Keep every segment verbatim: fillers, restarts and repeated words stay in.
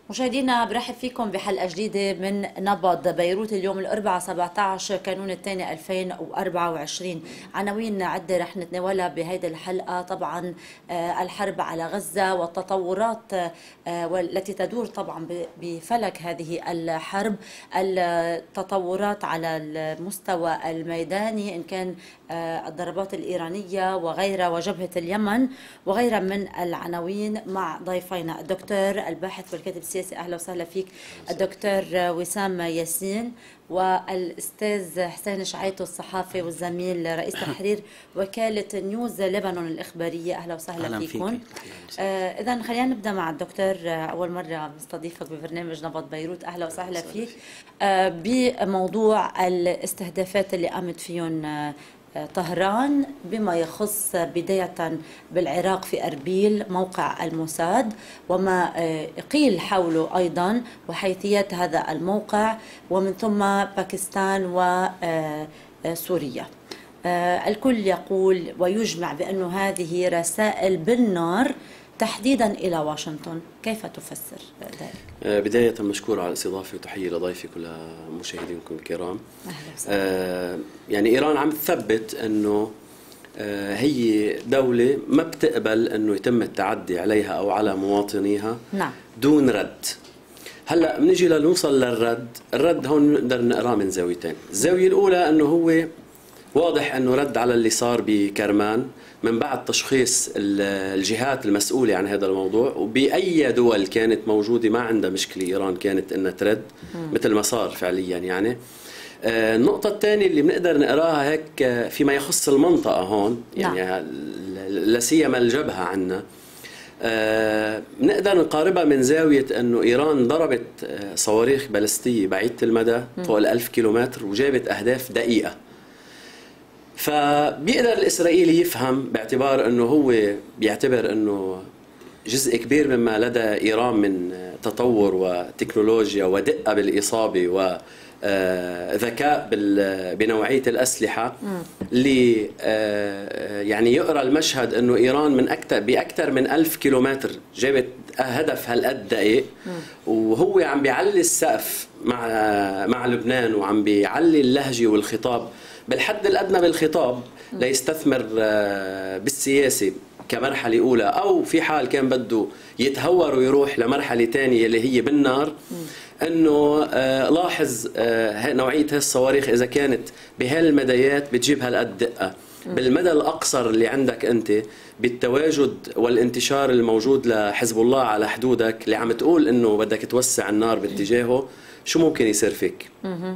مشاهدينا برحب فيكم بحلقة جديدة من نبض بيروت. اليوم الأربعاء سبعة عشر كانون الثاني ألفين وأربعة وعشرين. عناوين عدة رح نتناولها بهذه الحلقة. طبعا الحرب على غزة والتطورات والتي تدور طبعا بفلك هذه الحرب، التطورات على المستوى الميداني إن كان الضربات الإيرانية وغيرها وجبهة اليمن وغيرها من العناوين مع ضيفينا الدكتور الباحث والكاتب السياسي، أهلا وسهلا فيك الدكتور وسام ياسين، والأستاذ حسين شعيتو الصحافي والزميل رئيس تحرير وكالة نيوز لبنان الإخبارية، أهلا وسهلا أهلا فيكم. آه إذا خلينا نبدأ مع الدكتور. أول مرة بستضيفك ببرنامج نبض بيروت، أهلا وسهلا فيك. آه بموضوع الاستهدافات اللي قامت فيهم آه طهران بما يخص بداية بالعراق في أربيل موقع الموساد وما قيل حوله أيضا وحيثيات هذا الموقع، ومن ثم باكستان وسوريا. الكل يقول ويجمع بأن هذه رسائل بالنار تحديدا إلى واشنطن، كيف تفسر ذلك؟ بداية مشكور على الاستضافة وتحية لضيفي كل مشاهدينكم الكرام. آه يعني إيران عم تثبت أنه آه هي دولة ما بتقبل أنه يتم التعدي عليها أو على مواطنيها نعم. دون رد. هلأ بنجي لنوصل للرد، الرد هون نقدر نقراه من زاويتين. الزاوية الأولى أنه هو واضح أنه رد على اللي صار بكرمان من بعد تشخيص الجهات المسؤولة عن هذا الموضوع، وبأي دول كانت موجودة ما عندها مشكلة إيران كانت أنها ترد مثل ما صار فعليا. يعني آه النقطة الثانية اللي بنقدر نقراها هيك فيما يخص المنطقة هون، يعني لا سيما الجبهة عنا، آه بنقدر نقاربها من زاوية أنه إيران ضربت صواريخ بالستية بعيدة المدى فوق الألف كيلومتر وجابت أهداف دقيقة. فبيقدر الإسرائيلي يفهم باعتبار أنه هو بيعتبر أنه جزء كبير مما لدى إيران من تطور وتكنولوجيا ودقة بالإصابة وذكاء بنوعية الأسلحة اللي يعني يقرأ المشهد أنه إيران من أكثر بأكثر من ألف كيلومتر جابت هدف هالقد دقيق، وهو عم بيعلي السقف مع مع لبنان وعم بيعلي اللهجة والخطاب بالحد الأدنى بالخطاب ليستثمر بالسياسة كمرحلة أولى، أو في حال كان بده يتهور ويروح لمرحلة ثانية اللي هي بالنار، أنه لاحظ نوعية هالصواريخ إذا كانت بهالمديات بتجيب هالقد دقة بالمدى الأقصر اللي عندك أنت بالتواجد والانتشار الموجود لحزب الله على حدودك اللي عم تقول أنه بدك توسع النار باتجاهه، شو ممكن يصير فيك؟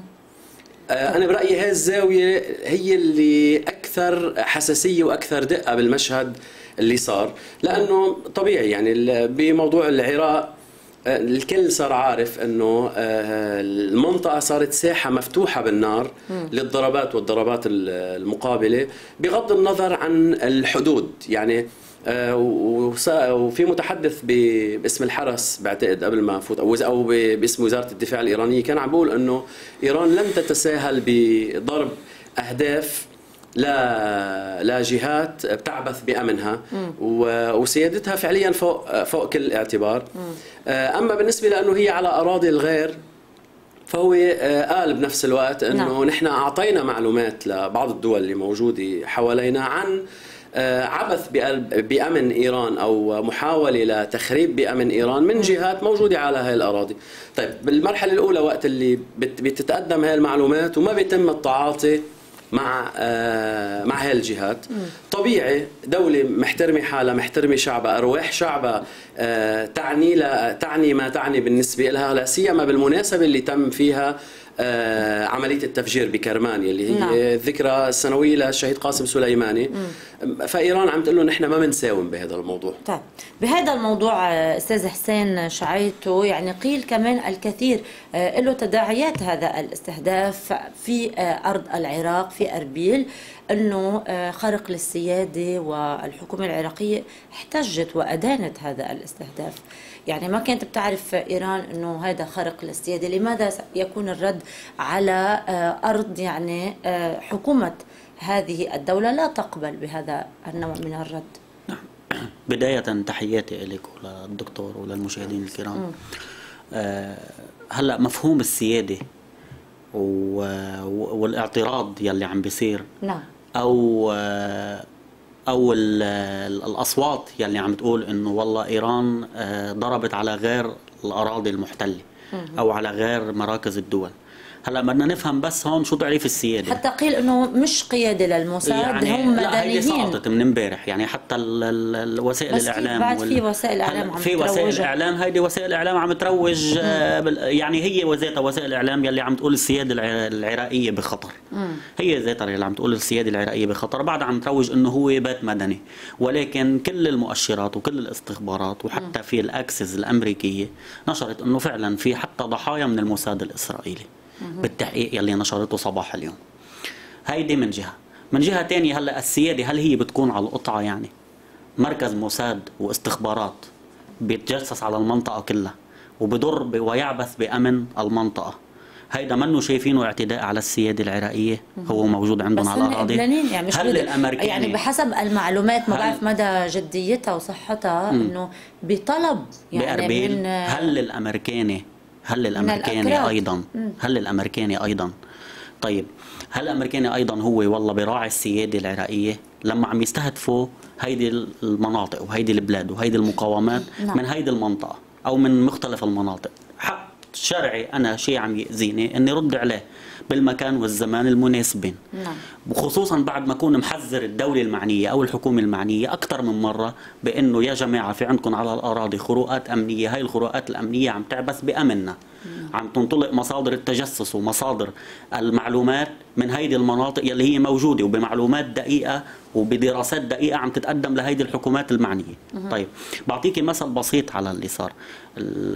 أنا برأيي هاي الزاوية هي اللي أكثر حساسية وأكثر دقة بالمشهد اللي صار، لأنه طبيعي يعني بموضوع العراق الكل صار عارف أنه المنطقة صارت ساحة مفتوحة بالنار للضربات والضربات المقابلة بغض النظر عن الحدود. يعني وفي متحدث باسم الحرس بعتقد قبل ما افوت او او باسم وزاره الدفاع الايرانيه كان عم بيقول انه ايران لم تتساهل بضرب اهداف لا لا جهات بتعبث بامنها وسيادتها فعليا فوق فوق كل اعتبار. اما بالنسبه لانه هي على اراضي الغير فهو قال بنفس الوقت انه نعم. نحن اعطينا معلومات لبعض الدول اللي موجوده حوالينا عن عبث بأمن إيران أو محاولة لتخريب بأمن إيران من جهات موجودة على هاي الأراضي. طيب بالمرحلة الأولى وقت اللي بتتقدم هاي المعلومات وما بيتم التعاطي مع مع هاي الجهات، طبيعي دولة محترمة حالها محترمة شعبها أرواح شعبها تعني لا تعني ما تعني بالنسبة لها، لا سيما بالمناسبة اللي تم فيها آه عملية التفجير بكرمان اللي هي نعم. الذكرى السنوية للشهيد قاسم سليماني. مم. فإيران عم تقول له نحن ما بنساوم بهذا الموضوع. طيب بهذا الموضوع أستاذ حسين شعيتو، يعني قيل كمان الكثير آه له تداعيات هذا الاستهداف في آه أرض العراق في أربيل، أنه آه خرق للسيادة، والحكومة العراقية احتجت وأدانت هذا الاستهداف. يعني ما كانت بتعرف إيران أنه هذا خرق للسيادة، لماذا يكون الرد على أرض يعني حكومة هذه الدولة لا تقبل بهذا النوع من الرد؟ بداية تحياتي لك وللدكتور وللمشاهدين الكرام. هلا مفهوم السياده والاعتراض يلي عم بيصير، نعم، او او الاصوات يلي عم تقول انه والله ايران ضربت على غير الاراضي المحتله او على غير مراكز الدول. هلا بدنا نفهم بس هون شو تعريف السياده. حتى قيل انه مش قياده للموساد، يعني هم مدنيين. لا، هي سقطت من امبارح، يعني حتى الوسائل الاعلام بعد وال... في وسائل اعلام عم في وسائل اعلام، هيدي وسائل اعلام عم تروج، يعني هي وذاتها وسائل اعلام يلي عم تقول السياده العراقيه بخطر. مم. هي ذاتها اللي عم تقول السياده العراقيه بخطر، بعد عم تروج انه هو بيت مدني، ولكن كل المؤشرات وكل الاستخبارات وحتى مم. في الاكسس الامريكيه نشرت انه فعلا في حتى ضحايا من الموساد الاسرائيلي بالتحقيق يلي نشرته صباح اليوم. هيدي من جهه، من جهه ثانيه هلا السياده هل هي بتكون على القطعه؟ يعني مركز موساد واستخبارات بيتجسس على المنطقه كلها وبضر ويعبث بامن المنطقه، هيدا منه شايفينه اعتداء على السياده العراقيه؟ هو موجود عندهم على الاراضي. يعني مش هل الامريكاني يعني بحسب المعلومات ما بعرف مدى جديتها وصحتها انه بطلب يعني بأربيل من هل الامريكاني هل الامريكاني ايضا هل الامريكاني ايضا طيب هل الامريكاني ايضا هو والله براعي السياده العراقيه لما عم يستهدفوا هيدي المناطق وهيدي البلاد وهيدي المقاومات نعم. من هيدي المنطقه او من مختلف المناطق؟ حق شرعي انا شيء عم يأذيني اني رد عليه بالمكان والزمان المناسبين. نعم. وخصوصا بعد ما اكون محذر الدوله المعنيه او الحكومه المعنيه اكثر من مره بانه يا جماعه في عندكم على الاراضي خروقات امنيه، هاي الخروقات الامنيه عم تعبث بامننا. نعم. عم تنطلق مصادر التجسس ومصادر المعلومات من هيدي المناطق يلي هي موجوده وبمعلومات دقيقه وبدراسات دقيقه عم تتقدم لهيدي الحكومات المعنيه. مم. طيب بعطيكي مثل بسيط على اللي صار. ال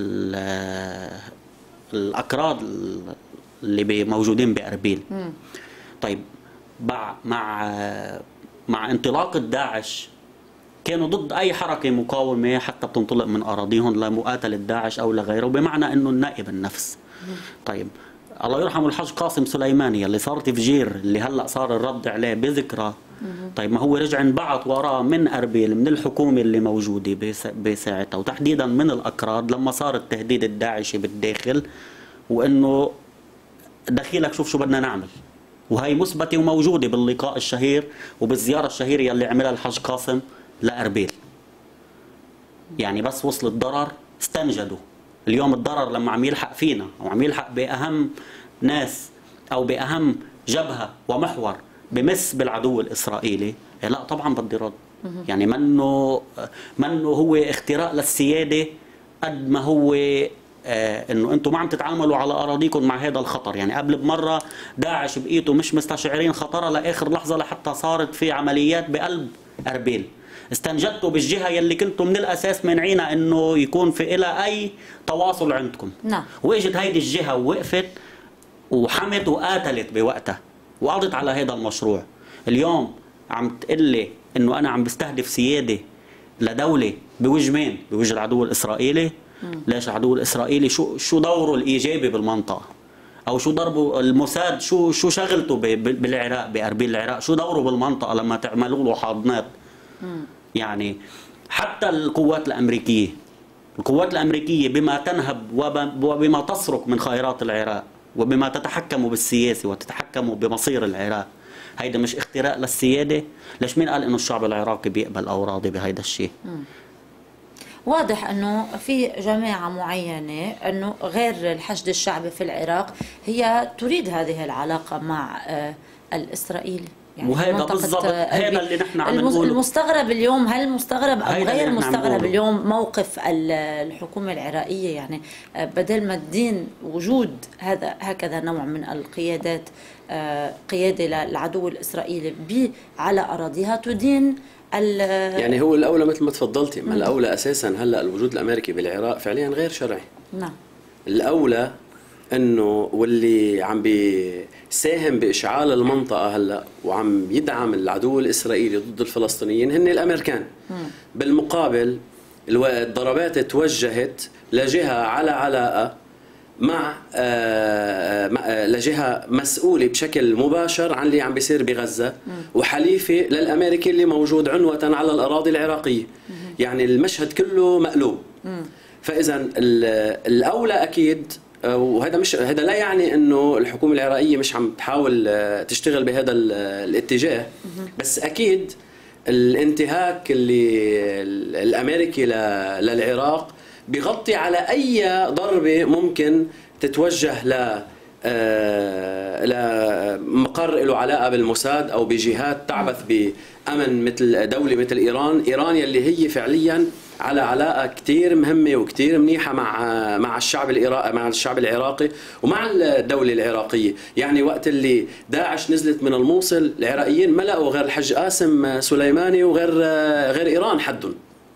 ال الاكراد اللي موجودين بأربيل. مم. طيب مع مع مع انطلاق داعش كانوا ضد اي حركه مقاومه حتى بتنطلق من اراضيهم لمقاتله داعش او لغيره، بمعنى انه النائب النفس. مم. طيب الله يرحمه الحاج قاسم سليماني اللي صار تفجير اللي هلا صار الرد عليه بذكرى. طيب ما هو رجع انبعث وراه من أربيل من الحكومة اللي موجودة بساعتها وتحديدا من الأكراد لما صار التهديد الداعشي بالداخل، وإنه دخيلك شوف شو بدنا نعمل، وهي مثبتة وموجودة باللقاء الشهير وبالزيارة الشهيرة يلي عملها الحاج قاسم لأربيل. يعني بس وصل الضرر استنجدوا. اليوم الضرر لما عم يلحق فينا وعم يلحق بأهم ناس أو بأهم جبهة ومحور بمس بالعدو الإسرائيلي، لا طبعا بدي رد. يعني منه منه هو اختراق للسيادة قد ما هو آه انه انتم ما عم تتعاملوا على اراضيكم مع هذا الخطر. يعني قبل بمره داعش بقيته مش مستشعرين خطرها لاخر لحظه لحتى صارت في عمليات بقلب اربيل. استنجدتوا بالجهه يلي كنتوا من الاساس مانعينها انه يكون في إلى اي تواصل عندكم. نعم. واجت هيدي الجهه ووقفت وحمت وقاتلت بوقتها وقضت على هذا المشروع. اليوم عم تقلي انه انا عم بستهدف سياده لدوله بوجه مين؟ بوجه العدو الاسرائيلي. مم. ليش العدو الاسرائيلي شو شو دوره الايجابي بالمنطقه؟ او شو ضربه الموساد؟ شو شو شغلته بالعراق باربيل العراق؟ شو دوره بالمنطقه لما تعملوا له حاضنات؟ مم. يعني حتى القوات الامريكيه القوات الامريكيه بما تنهب وبما تسرق من خيرات العراق وبما تتحكم بالسياسه وتتحكم بمصير العراق، هيدا مش اختراق للسياده؟ ليش مين قال انه الشعب العراقي بيقبل او راضي بهيدا الشيء؟ واضح انه في جماعه معينه انه غير الحشد الشعبي في العراق هي تريد هذه العلاقه مع الاسرائيلي. يعني وهذا بالضبط هذا اللي نحن عم نقوله. المستغرب اليوم، هل مستغرب او غير مستغرب اليوم موقف الحكومه العراقيه؟ يعني بدل ما تدين وجود هذا هكذا نوع من القيادات قياده للعدو الاسرائيلي على اراضيها تدين يعني هو الاولى مثل ما تفضلتي، من الاولى اساسا هلا الوجود الامريكي بالعراق فعليا غير شرعي. نعم. الاولى انه واللي عم بيساهم باشعال المنطقه هلا وعم يدعم العدو الاسرائيلي ضد الفلسطينيين هن الامريكان. مم. بالمقابل الضربات توجهت لجهه على علاقه مع آه لجهه مسؤوله بشكل مباشر عن اللي عم بيصير بغزه. مم. وحليفه للامريكي اللي موجود عنوه على الاراضي العراقيه. مم. يعني المشهد كله مقلوب. مم. فاذا الاولى اكيد، وهذا مش هذا لا يعني انه الحكومه العراقيه مش عم تحاول تشتغل بهذا الاتجاه، بس اكيد الانتهاك اللي الامريكي للعراق بيغطي على اي ضربه ممكن تتوجه ل لمقر له علاقه بالموساد او بجهات تعبث بامن مثل دوله مثل ايران، ايران يلي هي فعليا على علاقه كثير مهمه وكثير منيحه مع مع الشعب العراقي مع الشعب العراقي ومع الدوله العراقيه، يعني وقت اللي داعش نزلت من الموصل العراقيين ما لقوا غير الحج قاسم سليماني وغير غير ايران حدهم.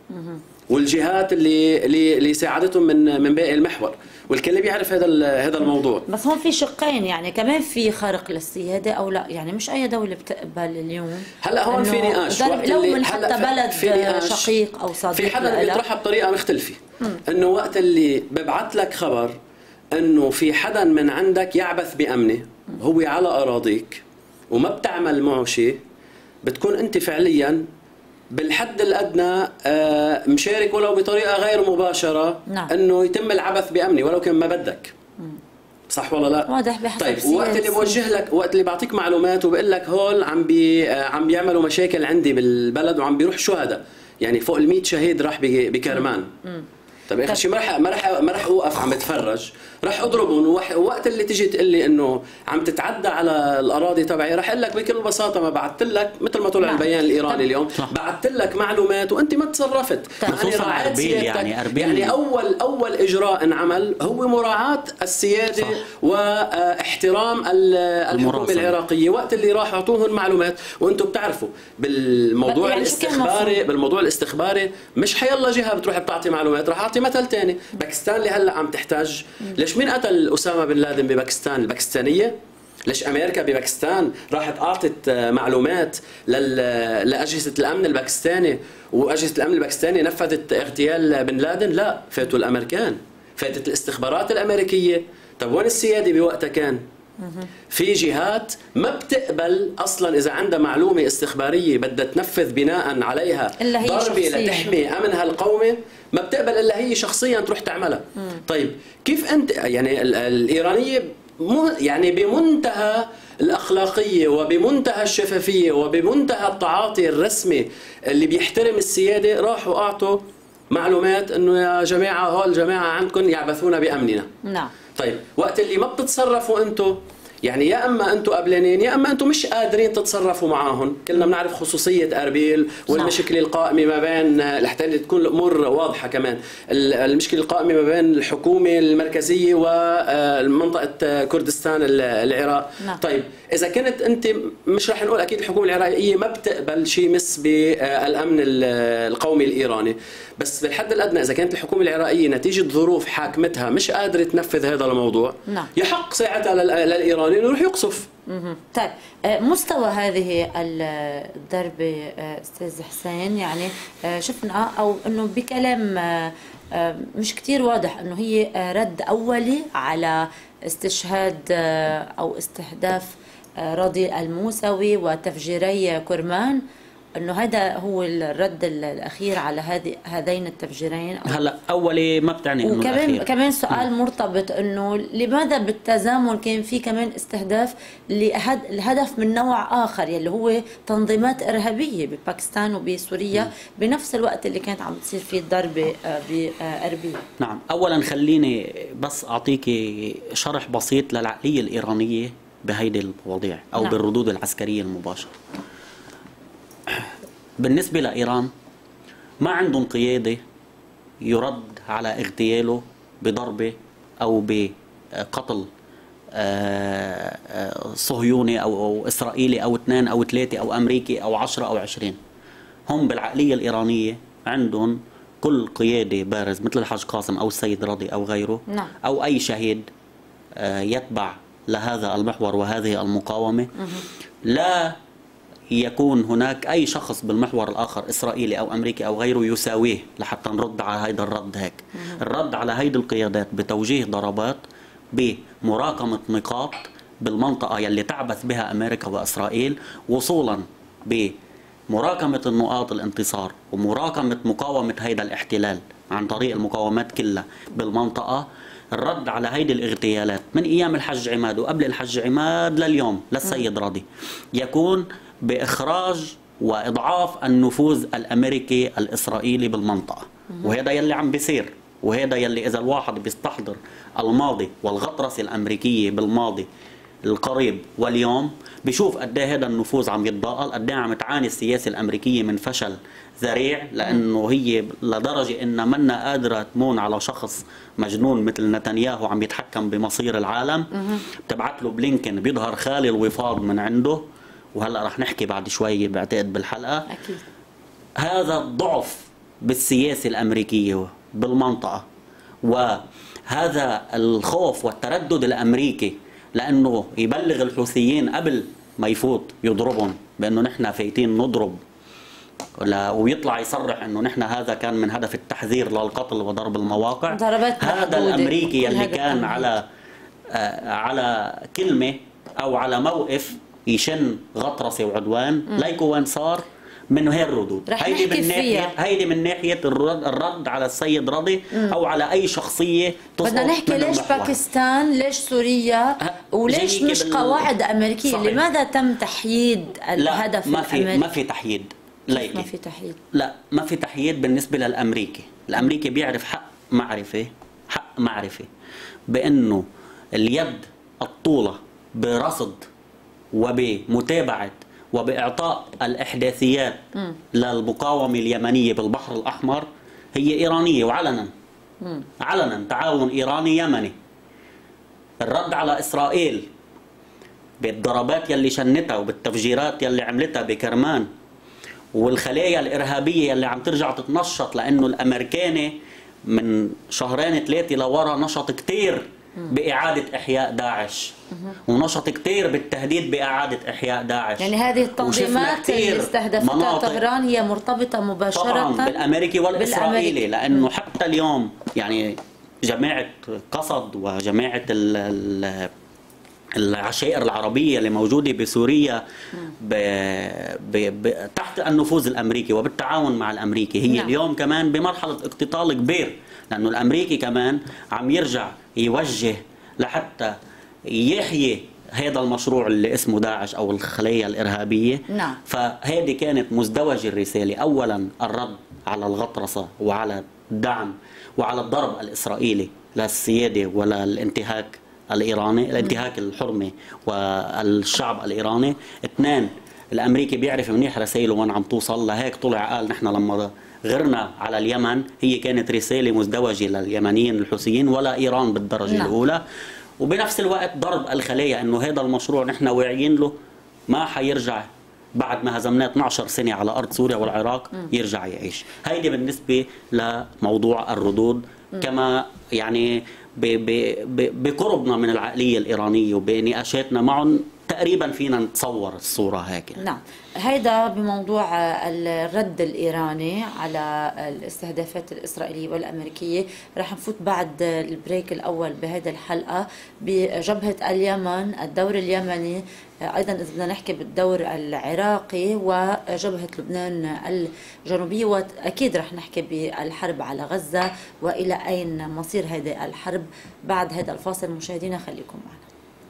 والجهات اللي اللي اللي ساعدتهم من من باقي المحور، والكل بيعرف هذا هذا الموضوع. بس هون في شقين، يعني كمان في خرق للسياده او لا، يعني مش اي دوله بتقبل اليوم. هلا هون في نقاش لو من حتى بلد شقيق او صديق، في حدا بيطرحها بطريقه مختلفه، انه وقت اللي ببعث لك خبر انه في حدا من عندك يعبث بامنه هو على اراضيك وما بتعمل معه شيء، بتكون انت فعليا بالحد الادنى مشارك ولو بطريقه غير مباشره. نعم. انه يتم العبث بامني ولو كان ما بدك. صح ولا لا؟ واضح بحسب. طيب وقت اللي بوجه لك، وقت اللي بعطيك معلومات وبقول لك هول عم بي عم بيعملوا مشاكل عندي بالبلد وعم بيروح شهداء، يعني فوق ال مئة شهيد راح بكرمان. طيب اخر شيء ما راح ما راح ما راح اوقف عم بتفرج، راح اضربهم. ووقت اللي تيجي تقول لي انه عم تتعدى على الاراضي تبعي، راح اقول لك بكل بساطه ما بعثت لك، مثل ما طلع البيان الايراني اليوم، بعثت لك معلومات وانت ما تصرفت. خصوصا اربيل، يعني اربيل يعني اول اول اجراء انعمل هو مراعاه السياده. صح. واحترام الحكومه العراقيه. وقت اللي راح اعطوهم معلومات، وانتم بتعرفوا بالموضوع يعني الاستخباري بالموضوع الاستخباري مش حيلا جهه بتروح بتعطي معلومات. راح اعطي مثل ثاني، باكستان اللي هلا عم تحتاج. ليش مين قتل اسامه بن لادن بباكستان؟ الباكستانيه. ليش امريكا بباكستان راحت اعطت معلومات لاجهزه الامن الباكستاني، واجهزه الامن الباكستاني نفذت اغتيال بن لادن؟ لا، فاتوا الامريكان، فاتت الاستخبارات الامريكيه. طب وين السياده بوقتها كان؟ في جهات ما بتقبل اصلا اذا عندها معلومه استخباريه بدها تنفذ بناء عليها ضربه لتحمي امنها القومي، ما بتقبل الا هي شخصيا تروح تعملها. مم. طيب كيف انت يعني الايرانيه يعني بمنتهى الاخلاقيه وبمنتهى الشفافيه وبمنتهى التعاطي الرسمي اللي بيحترم السياده، راحوا اعطوا معلومات انه يا جماعه هول جماعه عندكم يعبثون بامننا. نعم. طيب وقت اللي ما بتتصرفوا انتم، يعني يا اما انتم قبلانين يا اما انتم مش قادرين تتصرفوا معاهم. كلنا بنعرف خصوصيه اربيل والمشكله القائمه ما بين، لحتى تكون الامور واضحه كمان، المشكله القائمه ما بين الحكومه المركزيه ومنطقه كردستان العراق. نعم. طيب اذا كنت انت مش راح نقول اكيد الحكومه العراقيه ما بتقبل شيء مس بالامن القومي الايراني، بس بالحد الادنى اذا كانت الحكومه العراقيه نتيجه ظروف حاكمتها مش قادره تنفذ هذا الموضوع. نعم. يحق ساعتها للايراني انه يروح يقصف. طيب مستوى هذه الضربه استاذ حسين، يعني شفنا او انه بكلام مش كتير واضح انه هي رد اولي على استشهاد او استهداف رضي الموسوي وتفجيري كرمان، انه هذا هو الرد الاخير على هذه هذين التفجيرين. هلا اولي ما بتعني انه وكمان الأخير. كمان سؤال م. مرتبط انه لماذا بالتزامن كان في كمان استهداف لهدف من نوع اخر يلي هو تنظيمات ارهابيه بباكستان وبسوريا م. بنفس الوقت اللي كانت عم تصير فيه الضربه باربيل. نعم، اولا خليني بس اعطيكي شرح بسيط للعقليه الايرانيه بهيدي المواضيع او نعم. بالردود العسكريه المباشره. بالنسبة لإيران ما عندهم قيادة يرد على اغتياله بضربة أو بقتل صهيوني أو إسرائيلي أو اثنين أو ثلاثة أو أمريكي أو عشرة أو عشرين. هم بالعقلية الإيرانية عندهم كل قيادة بارز مثل الحاج قاسم أو السيد رضي أو غيره نعم. أو أي شهيد يتبع لهذا المحور وهذه المقاومة، لا يكون هناك أي شخص بالمحور الآخر إسرائيلي أو أمريكي أو غيره يساويه لحتى نرد على هيدا الرد. هيك الرد على هيدي القيادات بتوجيه ضربات بمراكمة نقاط بالمنطقة يلي تعبث بها أمريكا وإسرائيل، وصولا بمراكمة النقاط الانتصار ومراكمة مقاومة هيدا الاحتلال عن طريق المقاومات كلها بالمنطقة الرد على هيدي الاغتيالات من أيام الحج عماد وقبل الحج عماد لليوم للسيد راضي يكون بإخراج وإضعاف النفوذ الأمريكي الإسرائيلي بالمنطقة. وهذا يلي عم بيصير، وهذا يلي إذا الواحد بيستحضر الماضي والغطرسة الأمريكية بالماضي القريب واليوم بشوف قد ايه هذا النفوذ عم يتضاءل، قد ايه عم تعاني السياسه الامريكيه من فشل ذريع، لانه هي لدرجه انها منا قادره تمون على شخص مجنون مثل نتنياهو عم يتحكم بمصير العالم. بتبعت له بلينكن بيظهر خالي الوفاض من عنده، وهلا رح نحكي بعد شوي بعتقد بالحلقه. اكيد هذا الضعف بالسياسه الامريكيه بالمنطقه، وهذا الخوف والتردد الامريكي لأنه يبلغ الحوثيين قبل ما يفوت يضربهم بأنه نحن فايتين نضرب، ويطلع يصرح أنه نحن هذا كان من هدف التحذير للقتل وضرب المواقع. هذا الأمريكي اللي كان على آه على كلمة أو على موقف يشن غطرسة وعدوان ليكو وين صار من هي الردود. هيدي من ناحيه هيدي من ناحيه الرد, الرد على السيد راضي او على اي شخصيه تصدر. بدنا نحكي ليش باكستان، ليش سوريا، وليش مش قواعد امريكيه؟ صحيح. لماذا تم تحييد الهدف ما في الامريكي؟ ما في تحييد. ما في تحييد. لا ما في تحييد بالنسبه للامريكي. الامريكي بيعرف حق معرفه حق معرفه بانه اليد الطوله برصد وبمتابعه وبإعطاء الإحداثيات م. للمقاومة اليمنية بالبحر الأحمر هي إيرانية، وعلنا م. علنا تعاون إيراني يمني. الرد على إسرائيل بالضربات يلي شنتها وبالتفجيرات يلي عملتها بكرمان والخلايا الإرهابية يلي عم ترجع تتنشط، لأنه الأمريكاني من شهرين ثلاثة لورا نشط كتير بإعادة إحياء داعش، ونشط كتير بالتهديد بإعادة إحياء داعش. يعني هذه التنظيمات اللي استهدفتها طهران هي مرتبطة مباشرة طبعا بالأمريكي والإسرائيلي، لأنه حتى اليوم يعني جماعة قصد وجماعة ال العشائر العربية اللي موجودة بسوريا ب... ب... ب... تحت النفوذ الأمريكي وبالتعاون مع الأمريكي هي نعم. اليوم كمان بمرحلة اقتتال كبير، لأنه الأمريكي كمان عم يرجع يوجه لحتى يحيي هذا المشروع اللي اسمه داعش أو الخلايا الإرهابية. نعم. فهذه كانت مزدوجة الرسالة، أولا الرد على الغطرسة وعلى الدعم وعلى الضرب الإسرائيلي للسيادة ولا الانتهاك الإيراني، الانتهاك الحرمة والشعب الإيراني. اثنين، الأمريكي بيعرف منيح رسائله وين عم توصل، لهيك طلع قال نحن لما غرنا على اليمن هي كانت رسالة مزدوجة لليمنيين الحوثيين ولا إيران بالدرجة نعم. الأولى. وبنفس الوقت ضرب الخلايا انه هذا المشروع نحن واعيين له ما حيرجع بعد ما هزمناه اثنعش سنة على ارض سوريا والعراق يرجع يعيش. هيدي بالنسبة لموضوع الردود، كما يعني بقربنا من العقلية الإيرانية وبنقاشاتنا معهم تقريبا فينا نتصور الصورة هيك. نعم، هيدا بموضوع الرد الإيراني على الاستهدافات الإسرائيلية والأمريكية. رح نفوت بعد البريك الأول بهذه الحلقة بجبهة اليمن، الدور اليمني، أيضا إذا بدنا نحكي بالدور العراقي وجبهة لبنان الجنوبية، وأكيد رح نحكي بالحرب على غزة وإلى أين مصير هذه الحرب بعد هذا الفاصل. مشاهدينا خليكم معنا.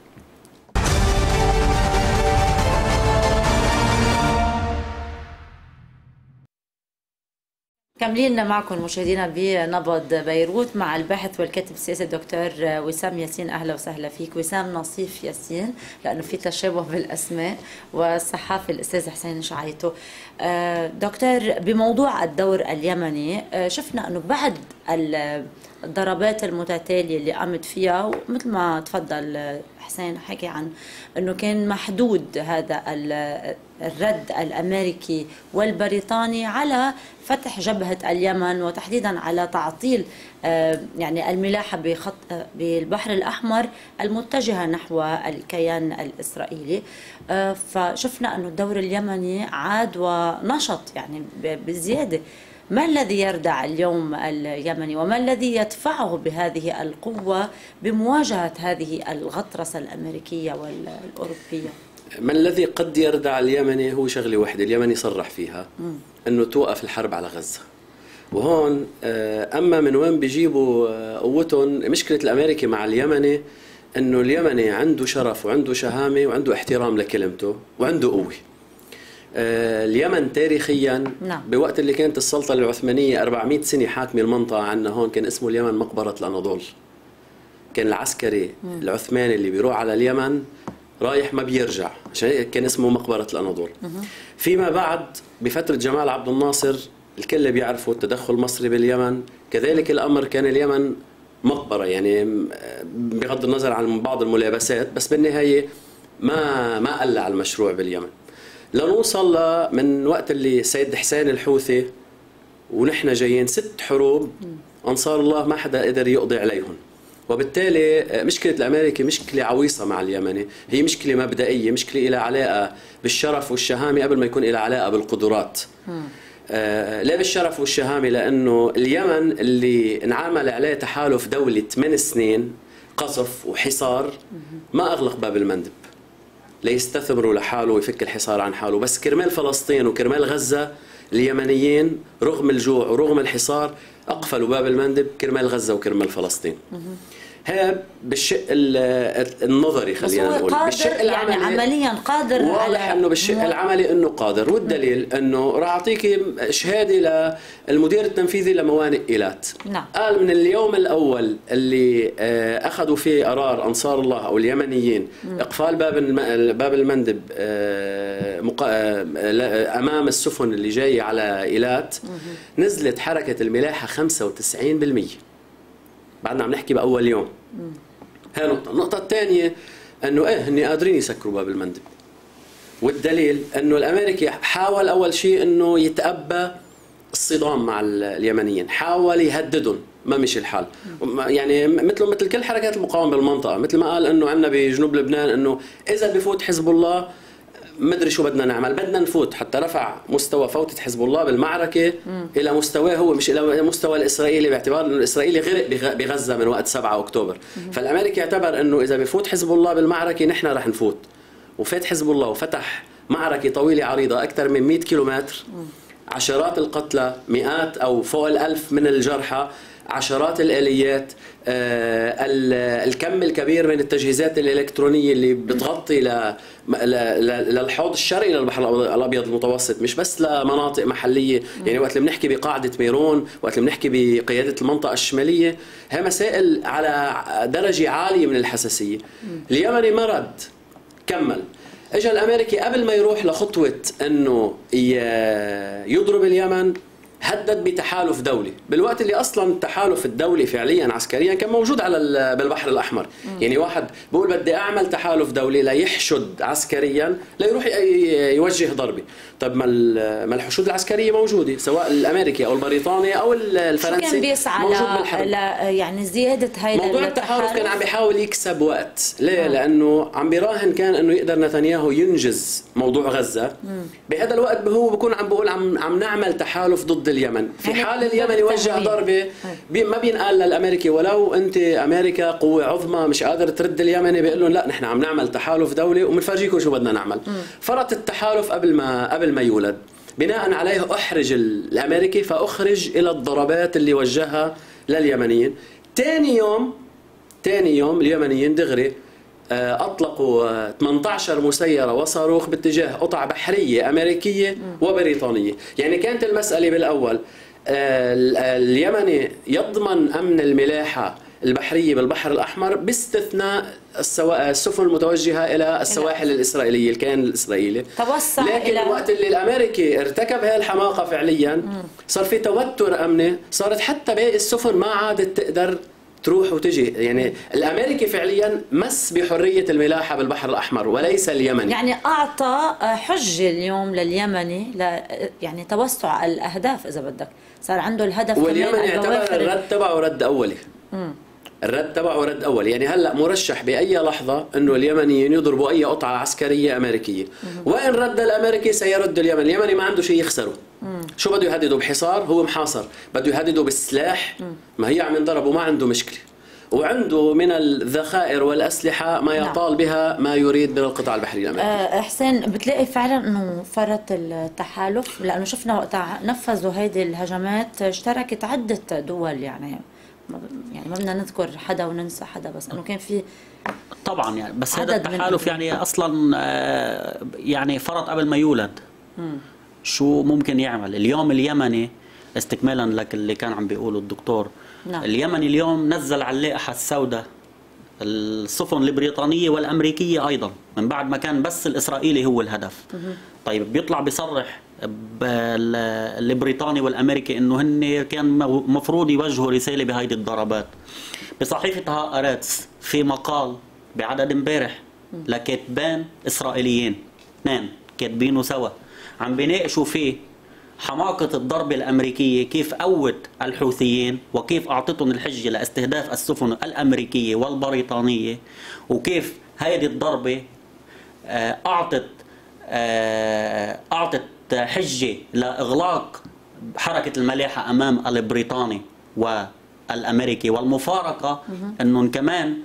كملين معكم مشاهدينا بنبض بيروت مع الباحث والكاتب السياسي الدكتور وسام ياسين. اهلا وسهلا فيك وسام. نصيف ياسين لانه في تشابه بالاسماء، والصحافي الاستاذ حسين شعيتو. دكتور، بموضوع الدور اليمني شفنا انه بعد الضربات المتتاليه اللي قامت فيها، ومثل ما تفضل حسين حكي عن انه كان محدود هذا الرد الامريكي والبريطاني على فتح جبهة اليمن، وتحديدا على تعطيل يعني الملاحة بخط بالبحر الأحمر المتجهة نحو الكيان الإسرائيلي. فشفنا أنه الدور اليمني عاد ونشط يعني بزيادة. ما الذي يردع اليوم اليمني وما الذي يدفعه بهذه القوة بمواجهة هذه الغطرسة الأمريكية والأوروبية؟ ما الذي قد يردع اليمني هو شغله واحدة، اليمني صرح فيها م. أنه توقف الحرب على غزة. وهون اما من وين بيجيبوا قوتهم؟ مشكله الامريكي مع اليمني انه اليمني عنده شرف وعنده شهامه وعنده احترام لكلمته وعنده قوه. اليمن تاريخيا نعم. بوقت اللي كانت السلطه العثمانيه أربعمئة سنه حاكمه المنطقه عندنا هون، كان اسمه اليمن مقبره الاناضول. كان العسكري مم. العثماني اللي بيروح على اليمن رايح ما بيرجع، عشان كان اسمه مقبره الاناضول. فيما بعد بفتره جمال عبد الناصر الكل بيعرفوا التدخل المصري باليمن، كذلك الامر كان اليمن مقبره، يعني بغض النظر عن بعض الملابسات، بس بالنهايه ما ما قلع المشروع باليمن. لنوصل من وقت اللي سيد حسين الحوثي ونحن جايين ست حروب انصار الله ما حدا قدر يقضي عليهم. وبالتالي مشكله الامريكي مشكله عويصه مع اليمني، هي مشكله مبدئيه، مشكله لها علاقه بالشرف والشهامه قبل ما يكون لها علاقه بالقدرات. آه لا بالشرف والشهامه، لانه اليمن اللي انعمل عليه تحالف دولي ثمان سنين قصف وحصار ما اغلق باب المندب ليستثمروا لحاله ويفك الحصار عن حاله، بس كرمال فلسطين وكرمال غزه اليمنيين رغم الجوع ورغم الحصار اقفلوا باب المندب كرمال غزه وكرمال فلسطين. هذا بالشق النظري خلينا نقول، بالشق العملي يعني عمليا قادر، واضح انه بالشق العملي انه قادر، والدليل انه راح اعطيك شهاده للمدير التنفيذي لموانئ ايلات. نعم. قال من اليوم الاول اللي اخذوا فيه قرار انصار الله او اليمنيين مم. اقفال باب باب المندب امام السفن اللي جايه على ايلات، مم. نزلت حركه الملاحه خمسة وتسعين بالمئة. بعدنا عم نحكي باول يوم. هاي نقطه، النقطه الثانيه انه ايه هن قادرين يسكروا باب المندب، والدليل انه الامريكي حاول اول شيء انه يتأبى الصدام مع اليمنيين، حاول يهددهم، ما مشي الحال. يعني مثل مثل كل حركات المقاومه بالمنطقه، مثل ما قال انه عندنا بجنوب لبنان انه اذا بفوت حزب الله مدري شو بدنا نعمل، بدنا نفوت، حتى رفع مستوى فوتة حزب الله بالمعركة مم. إلى مستواه هو، مش إلى مستوى الإسرائيلي، باعتبار أنه الإسرائيلي غرق بغزة من وقت سبعة أكتوبر. مم. فالأمريكي اعتبر أنه إذا بفوت حزب الله بالمعركة نحن رح نفوت، وفات حزب الله وفتح معركة طويلة عريضة أكثر من مئة كيلومتر، عشرات القتلى، مئات أو فوق الألف من الجرحى، عشرات الآليات، آه الكم الكبير من التجهيزات الإلكترونية اللي بتغطي للحوض الشرقي للبحر الأبيض المتوسط، مش بس لمناطق محلية. يعني وقت اللي بنحكي بقاعدة ميرون، وقت اللي بنحكي بقيادة المنطقة الشمالية، هي مسائل على درجة عالية من الحساسية. اليمني ما رد، كمل. اجى الامريكي قبل ما يروح لخطوه انه يضرب اليمن هدد بتحالف دولي، بالوقت اللي اصلا التحالف الدولي فعليا عسكريا كان موجود على بالبحر الاحمر. م. يعني واحد بقول بدي اعمل تحالف دولي ليحشد عسكريا ليروح يوجه ضربه، طب ما الحشود العسكريه موجوده سواء الامريكي او البريطاني او الفرنسي، كان بيسعى موجود بالحرب. يعني زياده هاي موضوع التحالف كان عم بيحاول يكسب وقت، ليه؟ م. لانه عم بيراهن كان انه يقدر نتنياهو ينجز موضوع غزه. م. بهذا الوقت هو بكون عم بقول عم عم نعمل تحالف ضد اليمن، في حال اليمن يوجه ضربه بي ما بينقال للامريكي ولو انت امريكا قوه عظمى مش قادر ترد اليمني، بيقول لهم لا نحن عم نعمل تحالف دولي وبنفرجيكم شو بدنا نعمل. م. فرط التحالف قبل ما قبل ما يولد، بناء عليه احرج الامريكي فاخرج الى الضربات اللي وجهها لليمنيين. ثاني يوم ثاني يوم اليمنيين دغري اطلقوا ثمانية عشر مسيره وصاروخ باتجاه قطع بحريه امريكيه وبريطانيه. يعني كانت المساله بالاول اليمني يضمن امن الملاحه البحريه بالبحر الاحمر باستثناء السفن المتوجهه الى السواحل الاسرائيليه، الكيان الاسرائيلي توسع. لكن إلى الوقت اللي الامريكي ارتكب هاي الحماقه فعليا صار في توتر امني، صارت حتى باقي السفن ما عادت تقدر تروح وتجي. يعني الامريكي فعليا مس بحريه الملاحه بالبحر الاحمر وليس اليمني. يعني اعطى حجه اليوم لليمني ل يعني توسع الاهداف، اذا بدك صار عنده الهدف. واليمني اعتبر الرد تبعه رد اولي. مم. الرد تبعه رد اولي، يعني هلا مرشح باي لحظه انه اليمنيين يضربوا اي قطعه عسكريه امريكيه. مم. وان رد الامريكي سيرد اليمن، اليمني ما عنده شيء يخسره. مم. شو بده يهدده بحصار؟ هو محاصر، بده يهدده بالسلاح. مم. ما هي عم ينضرب وما عنده مشكله. وعنده من الذخائر والأسلحة ما يطال بها ما يريد من القطاع البحري الأمريكي. أه حسين، بتلاقي فعلا أنه فرط التحالف؟ لأنه شفنا وقت نفذوا هيدي الهجمات اشتركت عدة دول، يعني يعني ما بدنا نذكر حدا وننسى حدا، بس أنه كان في طبعا يعني، بس هذا التحالف يعني أصلا يعني فرط قبل ما يولد. م. شو ممكن يعمل اليوم اليمني؟ استكمالا لك اللي كان عم بيقوله الدكتور، نعم. اليمني اليوم نزل على اللائحة السوداء السفن البريطانية والأمريكية أيضا، من بعد ما كان بس الإسرائيلي هو الهدف. مه. طيب بيطلع بيصرح البريطاني والأمريكي إنه هن كان مفروض يوجهوا رسالة بهيدي الضربات. بصحيفة هآرتس في مقال بعدد امبارح لكاتبان إسرائيليين اثنين كاتبينه سوا، عم بيناقشوا فيه حماقة الضربة الأمريكية، كيف قوت الحوثيين وكيف أعطتهم الحجة لاستهداف السفن الأمريكية والبريطانية، وكيف هذه الضربة أعطت أعطت حجة لإغلاق حركة الملاحة أمام البريطاني والأمريكي، والمفارقة أنهم كمان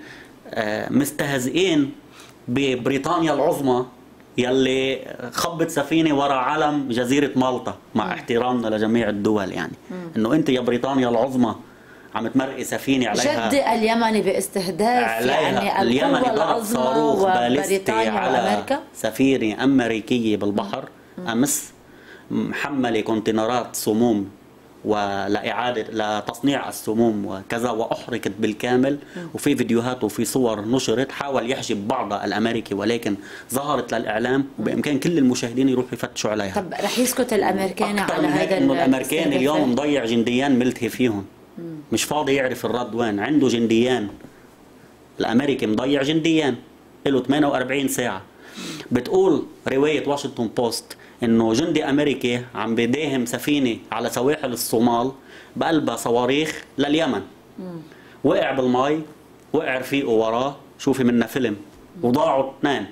مستهزئين ببريطانيا العظمى يلي خبت سفينة وراء علم جزيرة مالطا، مع احترامنا لجميع الدول، يعني انه انت يا بريطانيا العظمى عم تمرقي سفينة عليها. جد اليمني باستهداف يعني اليمني ضرب صاروخ باليستي على وأمريكا؟ سفينة أمريكية بالبحر أمس محملة كونتينرات سموم ولإعادة لتصنيع السموم وكذا، وأحرقت بالكامل. وفي فيديوهات وفي صور نشرت، حاول يحجب بعضها الأمريكي ولكن ظهرت للإعلام، وبإمكان كل المشاهدين يروحوا يفتشوا عليها. طب رح يسكت الأمريكان على هذا؟ إنه الأمريكان اليوم مضيع جنديان ملتهي فيهم، مش فاضي يعرف الرد وين، عنده جنديان. الأمريكي مضيع جنديان له ثمانية وأربعين ساعة. بتقول رواية واشنطن بوست انه جندي امريكي عم بيداهم سفينه على سواحل الصومال بقلبها صواريخ لليمن، وقع بالمي، وقع رفيقه وراه، شوفي منا فيلم، وضاعوا اثنين.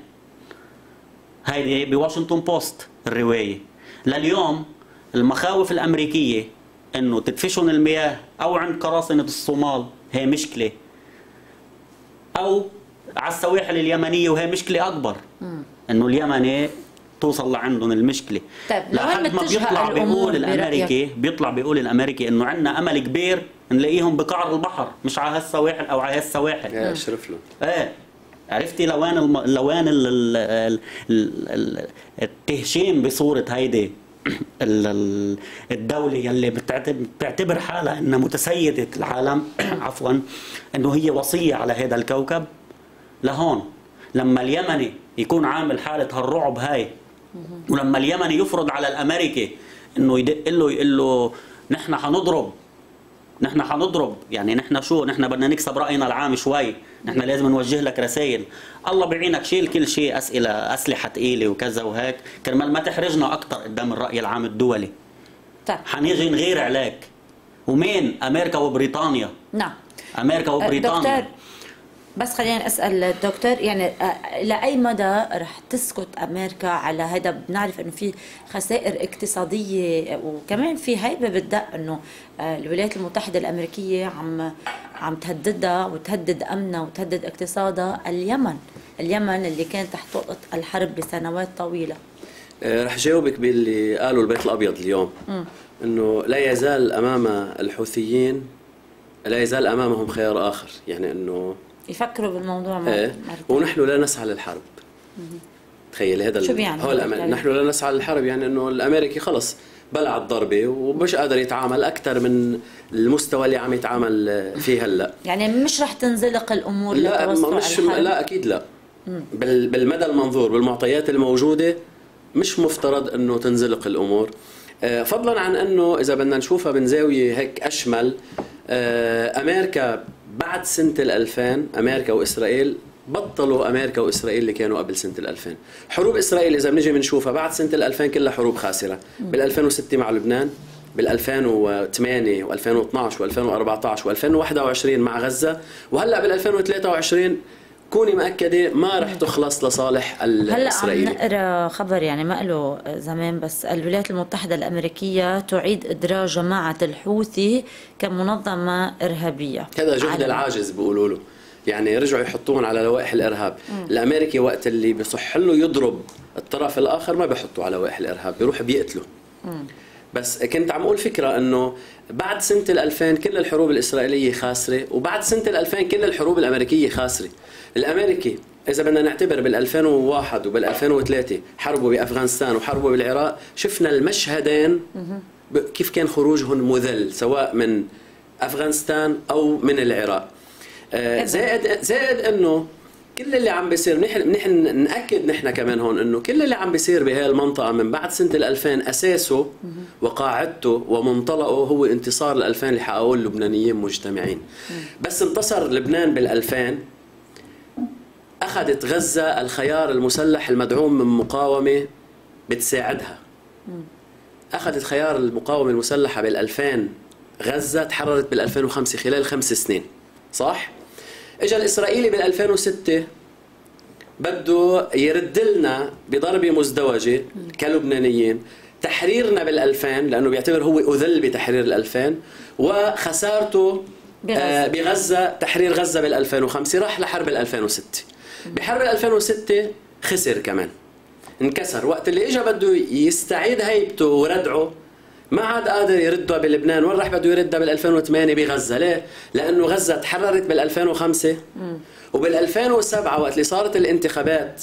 هيدي بواشنطن بوست الروايه. لليوم المخاوف الامريكيه انه تدفشن المياه او عند قراصنه الصومال، هي مشكله، او على السواحل اليمنيه، وهي مشكله اكبر، انه اليمني توصل لعندهم المشكله. طيب لحد ما بيطلع بيقول الامريكي بيطلع بيقول الامريكي انه عندنا امل كبير نلاقيهم بقعر البحر، مش على هالسواحل او على هالسواحل. يا اشرف له. ايه عرفتي لوين الم... لوين ال... ال... ال... التهشيم بصوره هيدي الدوله يلي بتعتبر حالها انها متسيده العالم عفوا، انه هي وصيه على هذا الكوكب. لهون لما اليمني يكون عامل حاله هالرعب هاي، ولما اليمني يفرض على الامريكي انه يدق له يقول له نحن حنضرب نحن حنضرب يعني نحن شو، نحن بدنا نكسب راينا العام شوي، نحن لازم نوجه لك رسائل، الله بعينك شيل كل شيء، اسئله اسلحه ثقيله وكذا وهيك، كرمال ما تحرجنا اكثر قدام الراي العام الدولي. طيب حنيجي نغير عليك. ومين؟ امريكا وبريطانيا. نعم امريكا وبريطانيا. دكتور بس خلينا اسال الدكتور، يعني لاي مدى رح تسكت امريكا على هذا؟ بنعرف انه في خسائر اقتصاديه، وكمان في هيبه بالدق انه الولايات المتحده الامريكيه عم عم تهددها وتهدد امنها وتهدد اقتصادها اليمن، اليمن اللي كان تحت وطأة الحرب بسنوات طويله. رح جاوبك باللي قالوا البيت الابيض اليوم، م. انه لا يزال امام الحوثيين لا يزال امامهم خيار اخر، يعني انه يفكروا بالموضوع. ايه ونحن لا نسعى للحرب. تخيل هذا شو بيعني؟ هو الأمر... نحن لا نسعى للحرب، يعني انه الامريكي خلص بلع الضربه ومش قادر يتعامل اكثر من المستوى اللي عم يتعامل فيه هلا. يعني مش رح تنزلق الامور لا مش الحرب؟ لا اكيد لا. بال... بالمدى المنظور بالمعطيات الموجوده مش مفترض انه تنزلق الامور، فضلا عن انه اذا بدنا نشوفها من زاويه هيك اشمل، امريكا بعد سنة الألفين أمريكا وإسرائيل بطلوا أمريكا وإسرائيل اللي كانوا قبل سنة الألفين. حروب إسرائيل إذا بنجي بنشوفها بعد سنة الألفين كلها حروب خاسرة، بال ألفين وستة مع لبنان، بال ألفين وثمانية و ألفين واثنعش و ألفين وأربعطعش و ألفين وواحد وعشرين مع غزة، وهلا بال ألفين وثلاثة وعشرين كوني مأكدة ما رح تخلص لصالح الإسرائيلي. هلا عم نقرا خبر يعني ما له زمان، بس الولايات المتحدة الأمريكية تعيد إدراج جماعة الحوثي كمنظمة إرهابية. هذا جهد العاجز بيقولوا له، يعني رجعوا يحطوهم على لوائح الإرهاب. مم. الأمريكي وقت اللي بيصح له يضرب الطرف الآخر ما بيحطوا على لوائح الإرهاب، بيروح بيقتله. مم. بس كنت عم أقول فكرة إنه بعد سنة الألفين كل الحروب الإسرائيلية خاسرة، وبعد سنة الألفين كل الحروب الأمريكية خاسرة. الأمريكي إذا بدنا نعتبر بالألفين وواحد وبالألفين وثلاثة حربوا بأفغانستان وحربوا بالعراق، شفنا المشهدين كيف كان خروجهم مذل سواء من أفغانستان أو من العراق. زائد زائد إنه كل اللي عم بيصير، نحن نحن نأكد نحن كمان هون إنه كل اللي عم بيصير بهاي المنطقة من بعد سنة الألفين أساسه وقاعدته ومنطلقه هو انتصار الألفين اللي حققوه اللبنانيين مجتمعين. بس انتصر لبنان بالألفين، أخذت غزة الخيار المسلح المدعوم من مقاومة بتساعدها. أخذت خيار المقاومة المسلحة بالألفين، غزة تحررت بالألفين وخمسة خلال خمس سنين، صح؟ اجى الإسرائيلي بالألفين وستة بده يرد لنا بضربة مزدوجة كلبنانيين تحريرنا بالألفين، لأنه بيعتبر هو أذل بتحرير الألفين، وخسارته بغزة, بغزة تحرير غزة بالألفين وخمسة، راح لحرب الألفين وستة. بحرب الألفين وستة خسر كمان، انكسر. وقت اللي اجى بده يستعيد هيبته وردعه ما عاد قادر يردها بلبنان، وين راح بده يردها بالألفين وثمانية بغزة. ليه؟ لأنه غزة تحررت بالألفين وخمسة، وبالألفين وسبعة وقت اللي صارت الانتخابات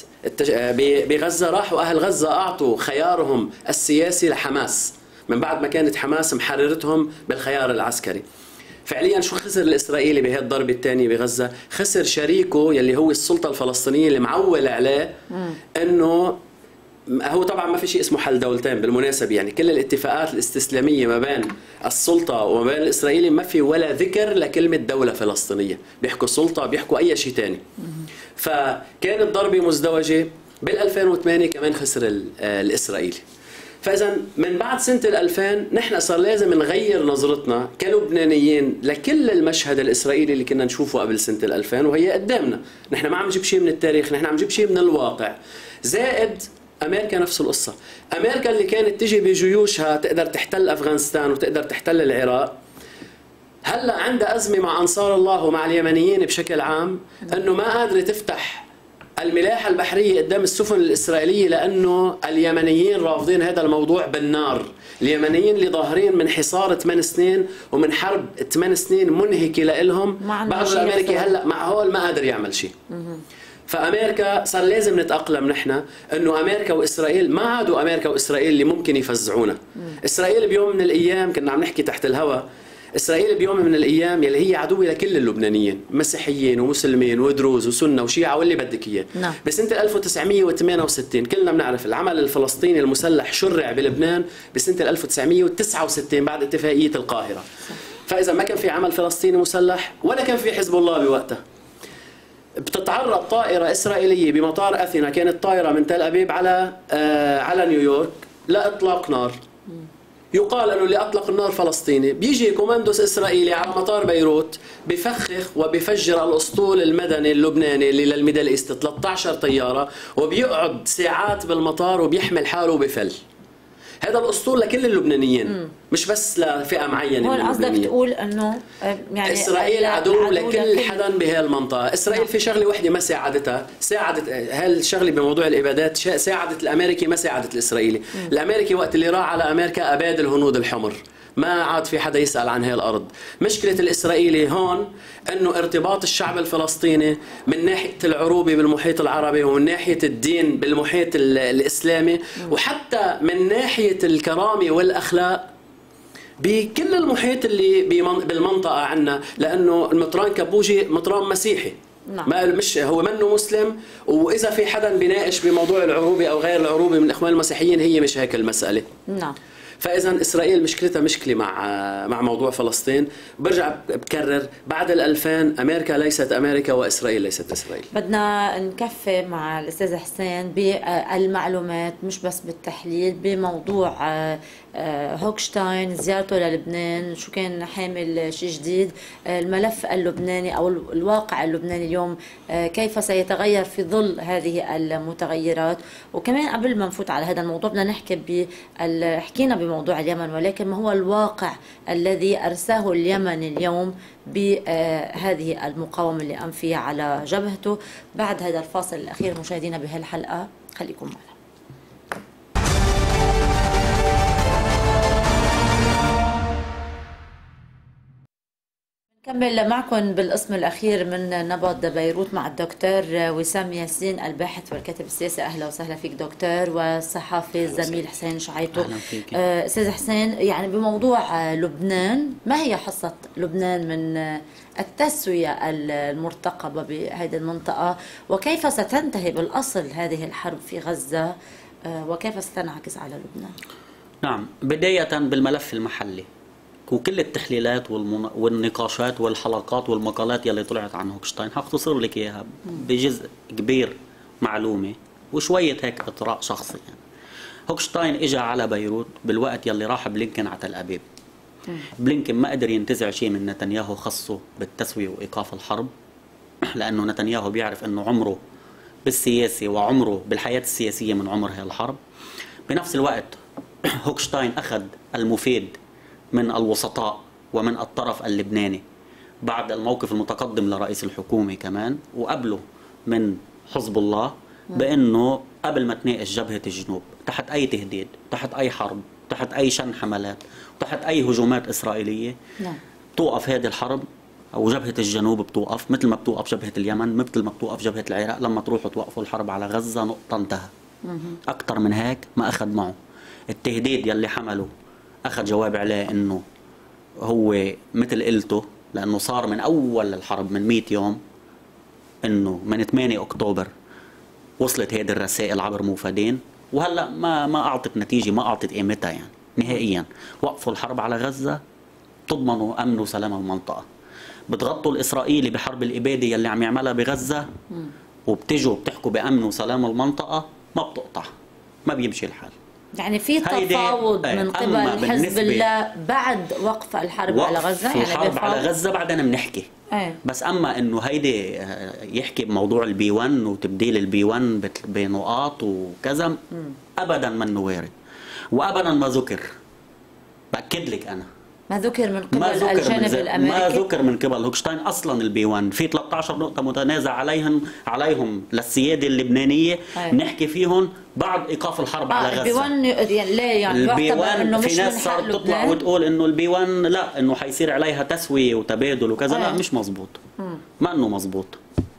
بغزة راحوا أهل غزة أعطوا خيارهم السياسي لحماس، من بعد ما كانت حماس محررتهم بالخيار العسكري. فعليا شو خسر الإسرائيلي بهذه الضربة الثانية بغزة؟ خسر شريكه يلي هو السلطة الفلسطينية اللي معول عليه أنه هو طبعا ما في شيء اسمه حل دولتين بالمناسبة، يعني كل الاتفاقات الاستسلامية ما بين السلطة وما بين الإسرائيلي ما في ولا ذكر لكلمة دولة فلسطينية، بيحكوا سلطة بيحكوا أي شيء تاني. فكانت ضربة مزدوجة. بالألفين وثمانية كمان خسر الإسرائيلي. فإذا من بعد سنة الألفين نحن صار لازم نغير نظرتنا كلبنانيين لكل المشهد الإسرائيلي اللي كنا نشوفه قبل سنة الألفين، وهي قدامنا. نحن ما عم نجيب شيء من التاريخ، نحن عم نجيب شيء من الواقع. زائد أمريكا نفس القصة. أمريكا اللي كانت تجي بجيوشها تقدر تحتل أفغانستان وتقدر تحتل العراق، هلأ عندها أزمة مع أنصار الله ومع اليمنيين بشكل عام، أنه ما قادرة تفتح الملاحة البحرية قدام السفن الإسرائيلية، لأنه اليمنيين رافضين هذا الموضوع بالنار. اليمنيين اللي ظاهرين من حصار ثمان سنين ومن حرب ثمان سنين منهكة لإلهم، بعد الأمريكي هلأ مع هول ما قادر يعمل شيء. فأمريكا صار لازم نتأقلم نحن أنه أمريكا وإسرائيل ما عادوا أمريكا وإسرائيل اللي ممكن يفزعونا. إسرائيل بيوم من الأيام كنا عم نحكي تحت الهواء، إسرائيل بيوم من الأيام يلي هي عدوة لكل اللبنانيين، مسيحيين ومسلمين ودروز وسنة وشيعة واللي بدك إياه. نعم. بسنة ألف وتسعمية وثمانية وستين كلنا بنعرف العمل الفلسطيني المسلح شرع بلبنان بسنة ألف وتسعمية وتسعة وستين بعد اتفاقية القاهرة. فإذا ما كان في عمل فلسطيني مسلح ولا كان في حزب الله بوقتها. بتتعرض طائرة إسرائيلية بمطار أثينا، كانت طائرة من تل أبيب على آه على نيويورك لإطلاق نار. يقال أنه اللي أطلق النار فلسطيني، بيجي كوماندوس إسرائيلي على مطار بيروت بفخخ وبفجر الأسطول المدني اللبناني اللي للميدل إيست ثلاثة عشر طيارة، وبيقعد ساعات بالمطار وبيحمل حاله وبفل. هذا الأسطول لكل اللبنانيين، مم. مش بس لفئة معينة من اللبنانيين. قصدك تقول أنه يعني إسرائيل عدو, عدو لكل حدا بهي المنطقة. إسرائيل نعم. في شغلة وحدة ما ساعدتها، ساعدت هالشغلة بموضوع الإبادات، ساعدت الأمريكي ما ساعدت الإسرائيلي. مم. الأمريكي وقت اللي راح على أمريكا أباد الهنود الحمر، ما عاد في حدا يسأل عن هاي الأرض. مشكلة الإسرائيلي هون أنه ارتباط الشعب الفلسطيني من ناحية العروبة بالمحيط العربي ومن ناحية الدين بالمحيط الإسلامي وحتى من ناحية الكرامة والأخلاق بكل المحيط اللي بالمنطقة عنا، لأنه المطران كبوجي مطران مسيحي. نعم. ما مش هو منه مسلم، وإذا في حدا بيناقش بموضوع العروبة أو غير العروبة من الإخوان المسيحيين هي مش هيك المسألة. نعم. فاذا اسرائيل مشكلتها مشكله مع مع موضوع فلسطين. برجع بكرر بعد الألفين امريكا ليست امريكا واسرائيل ليست اسرائيل. بدنا نكفي مع الاستاذ حسين بالمعلومات مش بس بالتحليل بموضوع هوكشتاين، زيارته للبنان، شو كان حامل شيء جديد، الملف اللبناني او الواقع اللبناني اليوم كيف سيتغير في ظل هذه المتغيرات. وكمان قبل ما نفوت على هذا الموضوع بدنا نحكي ب حكينا بموضوع اليمن، ولكن ما هو الواقع الذي ارساه اليمن اليوم بهذه المقاومه اللي قام فيها على جبهته. بعد هذا الفاصل الاخير مشاهدينا بهالحلقه خليكم معنا. نكمل معكم بالقسم الأخير من نبض بيروت مع الدكتور وسام ياسين الباحث والكاتب السياسي. أهلا وسهلا فيك دكتور. والصحافي الزميل حسين شعيطو. أهلا فيك. أستاذ حسين، يعني بموضوع لبنان، ما هي حصة لبنان من التسوية المرتقبة بهذه المنطقة، وكيف ستنتهي بالأصل هذه الحرب في غزة، وكيف ستنعكس على لبنان؟ نعم، بداية بالملف المحلي وكل التحليلات والنقاشات والحلقات والمقالات يلي طلعت عن هوكشتاين هختصر لك اياها بجزء كبير معلومه وشويه هيك اطراء شخصي. يعني هوكشتاين اجى على بيروت بالوقت يلي راح بلينكن على تل ابيب. بلينكن ما قدر ينتزع شيء من نتنياهو خصه بالتسويه وايقاف الحرب، لانه نتنياهو بيعرف انه عمره بالسياسه وعمره بالحياه السياسيه من عمر هي الحرب. بنفس الوقت هوكشتاين اخذ المفيد من الوسطاء ومن الطرف اللبناني بعد الموقف المتقدم لرئيس الحكومة كمان، وقبله من حزب الله بأنه قبل ما تناقش جبهة الجنوب تحت أي تهديد، تحت أي حرب، تحت أي شن حملات، تحت أي هجومات إسرائيلية، نعم. توقف هذه الحرب أو جبهة الجنوب بتوقف مثل ما بتوقف جبهة اليمن، مثل ما بتوقف جبهة العراق. لما تروحوا توقفوا الحرب على غزة نقطة انتهى. أكثر من هيك ما أخذ معه. التهديد يلي حمله أخذ جواب عليه إنه هو مثل قلته، لأنه صار من أول الحرب من مئة يوم، إنه من ثمانية أكتوبر وصلت هذه الرسائل عبر موفدين، وهلا ما ما أعطت نتيجة، ما أعطت قيمتها يعني نهائيا. وقفوا الحرب على غزة تضمنوا أمن وسلام المنطقة. بتغطوا الإسرائيلي بحرب الإبادة يلي عم يعملها بغزة، وبتجوا بتحكوا بأمن وسلام المنطقة، ما بتقطع، ما بيمشي الحال. يعني في تفاوض من قبل حزب الله بعد وقف الحرب على غزة؟ يعني الحرب على غزة بعدنا بنحكي. أيه. بس اما انه هيدي يحكي بموضوع البي واحد وتبديل البي واحد بنقاط وكذا، م. ابدا منه وارد، وابدا ما ذكر. باكد لك انا ما ذكر من قبل الجانب الامريكي، ما ذكر من قبل هوكشتاين اصلا. البي واحد في ثلاثة عشر نقطة متنازع عليهم عليهم للسيادة اللبنانية. أيه. نحكي فيهم بعد ايقاف الحرب آه على غزة. البي واحد يعني ليه يعني البي واحد انه مش في ناس صارت تطلع وتقول انه البي واحد لا، انه حيصير عليها تسوية وتبادل وكذا. أيه. لا، مش مزبوط. ما انه مزبوط،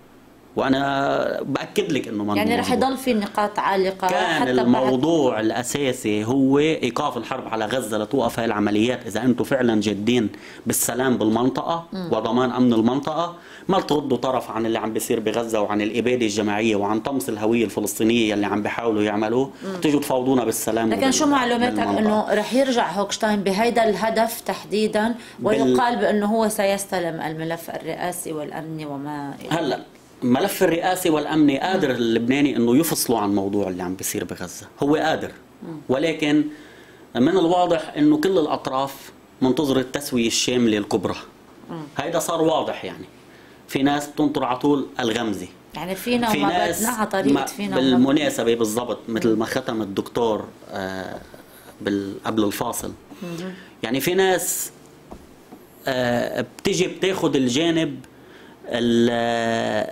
وانا باكد لك انه ما يعني رح يضل في نقاط عالقه. كان حتى الموضوع بعد... الاساسي هو ايقاف الحرب على غزه لتوقف هاي العمليات. اذا انتم فعلا جادين بالسلام بالمنطقه م. وضمان امن المنطقه، ما تردوا طرف عن اللي عم بيصير بغزه وعن الاباده الجماعيه وعن طمس الهويه الفلسطينيه اللي عم بيحاولوا يعملوه، تيجوا تفاوضونا بالسلام. لكن شو معلوماتك انه رح يرجع هوكشتاين بهيدا الهدف تحديدا، ويقال بال... بانه هو سيستلم الملف الرئاسي والامني وما هلا الملف الرئاسي والامني قادر اللبناني انه يفصلوا عن الموضوع اللي عم بيصير بغزه، هو قادر. ولكن من الواضح انه كل الاطراف منتظره التسويه الشامله الكبرى. هيدا صار واضح. يعني في ناس بتنطر على طول الغمزه، يعني فينا في وما بدنا على طريقه فينا. بالمناسبه بالضبط مثل ما ختم الدكتور آه قبل الفاصل. يعني في ناس آه بتيجي بتاخذ الجانب ال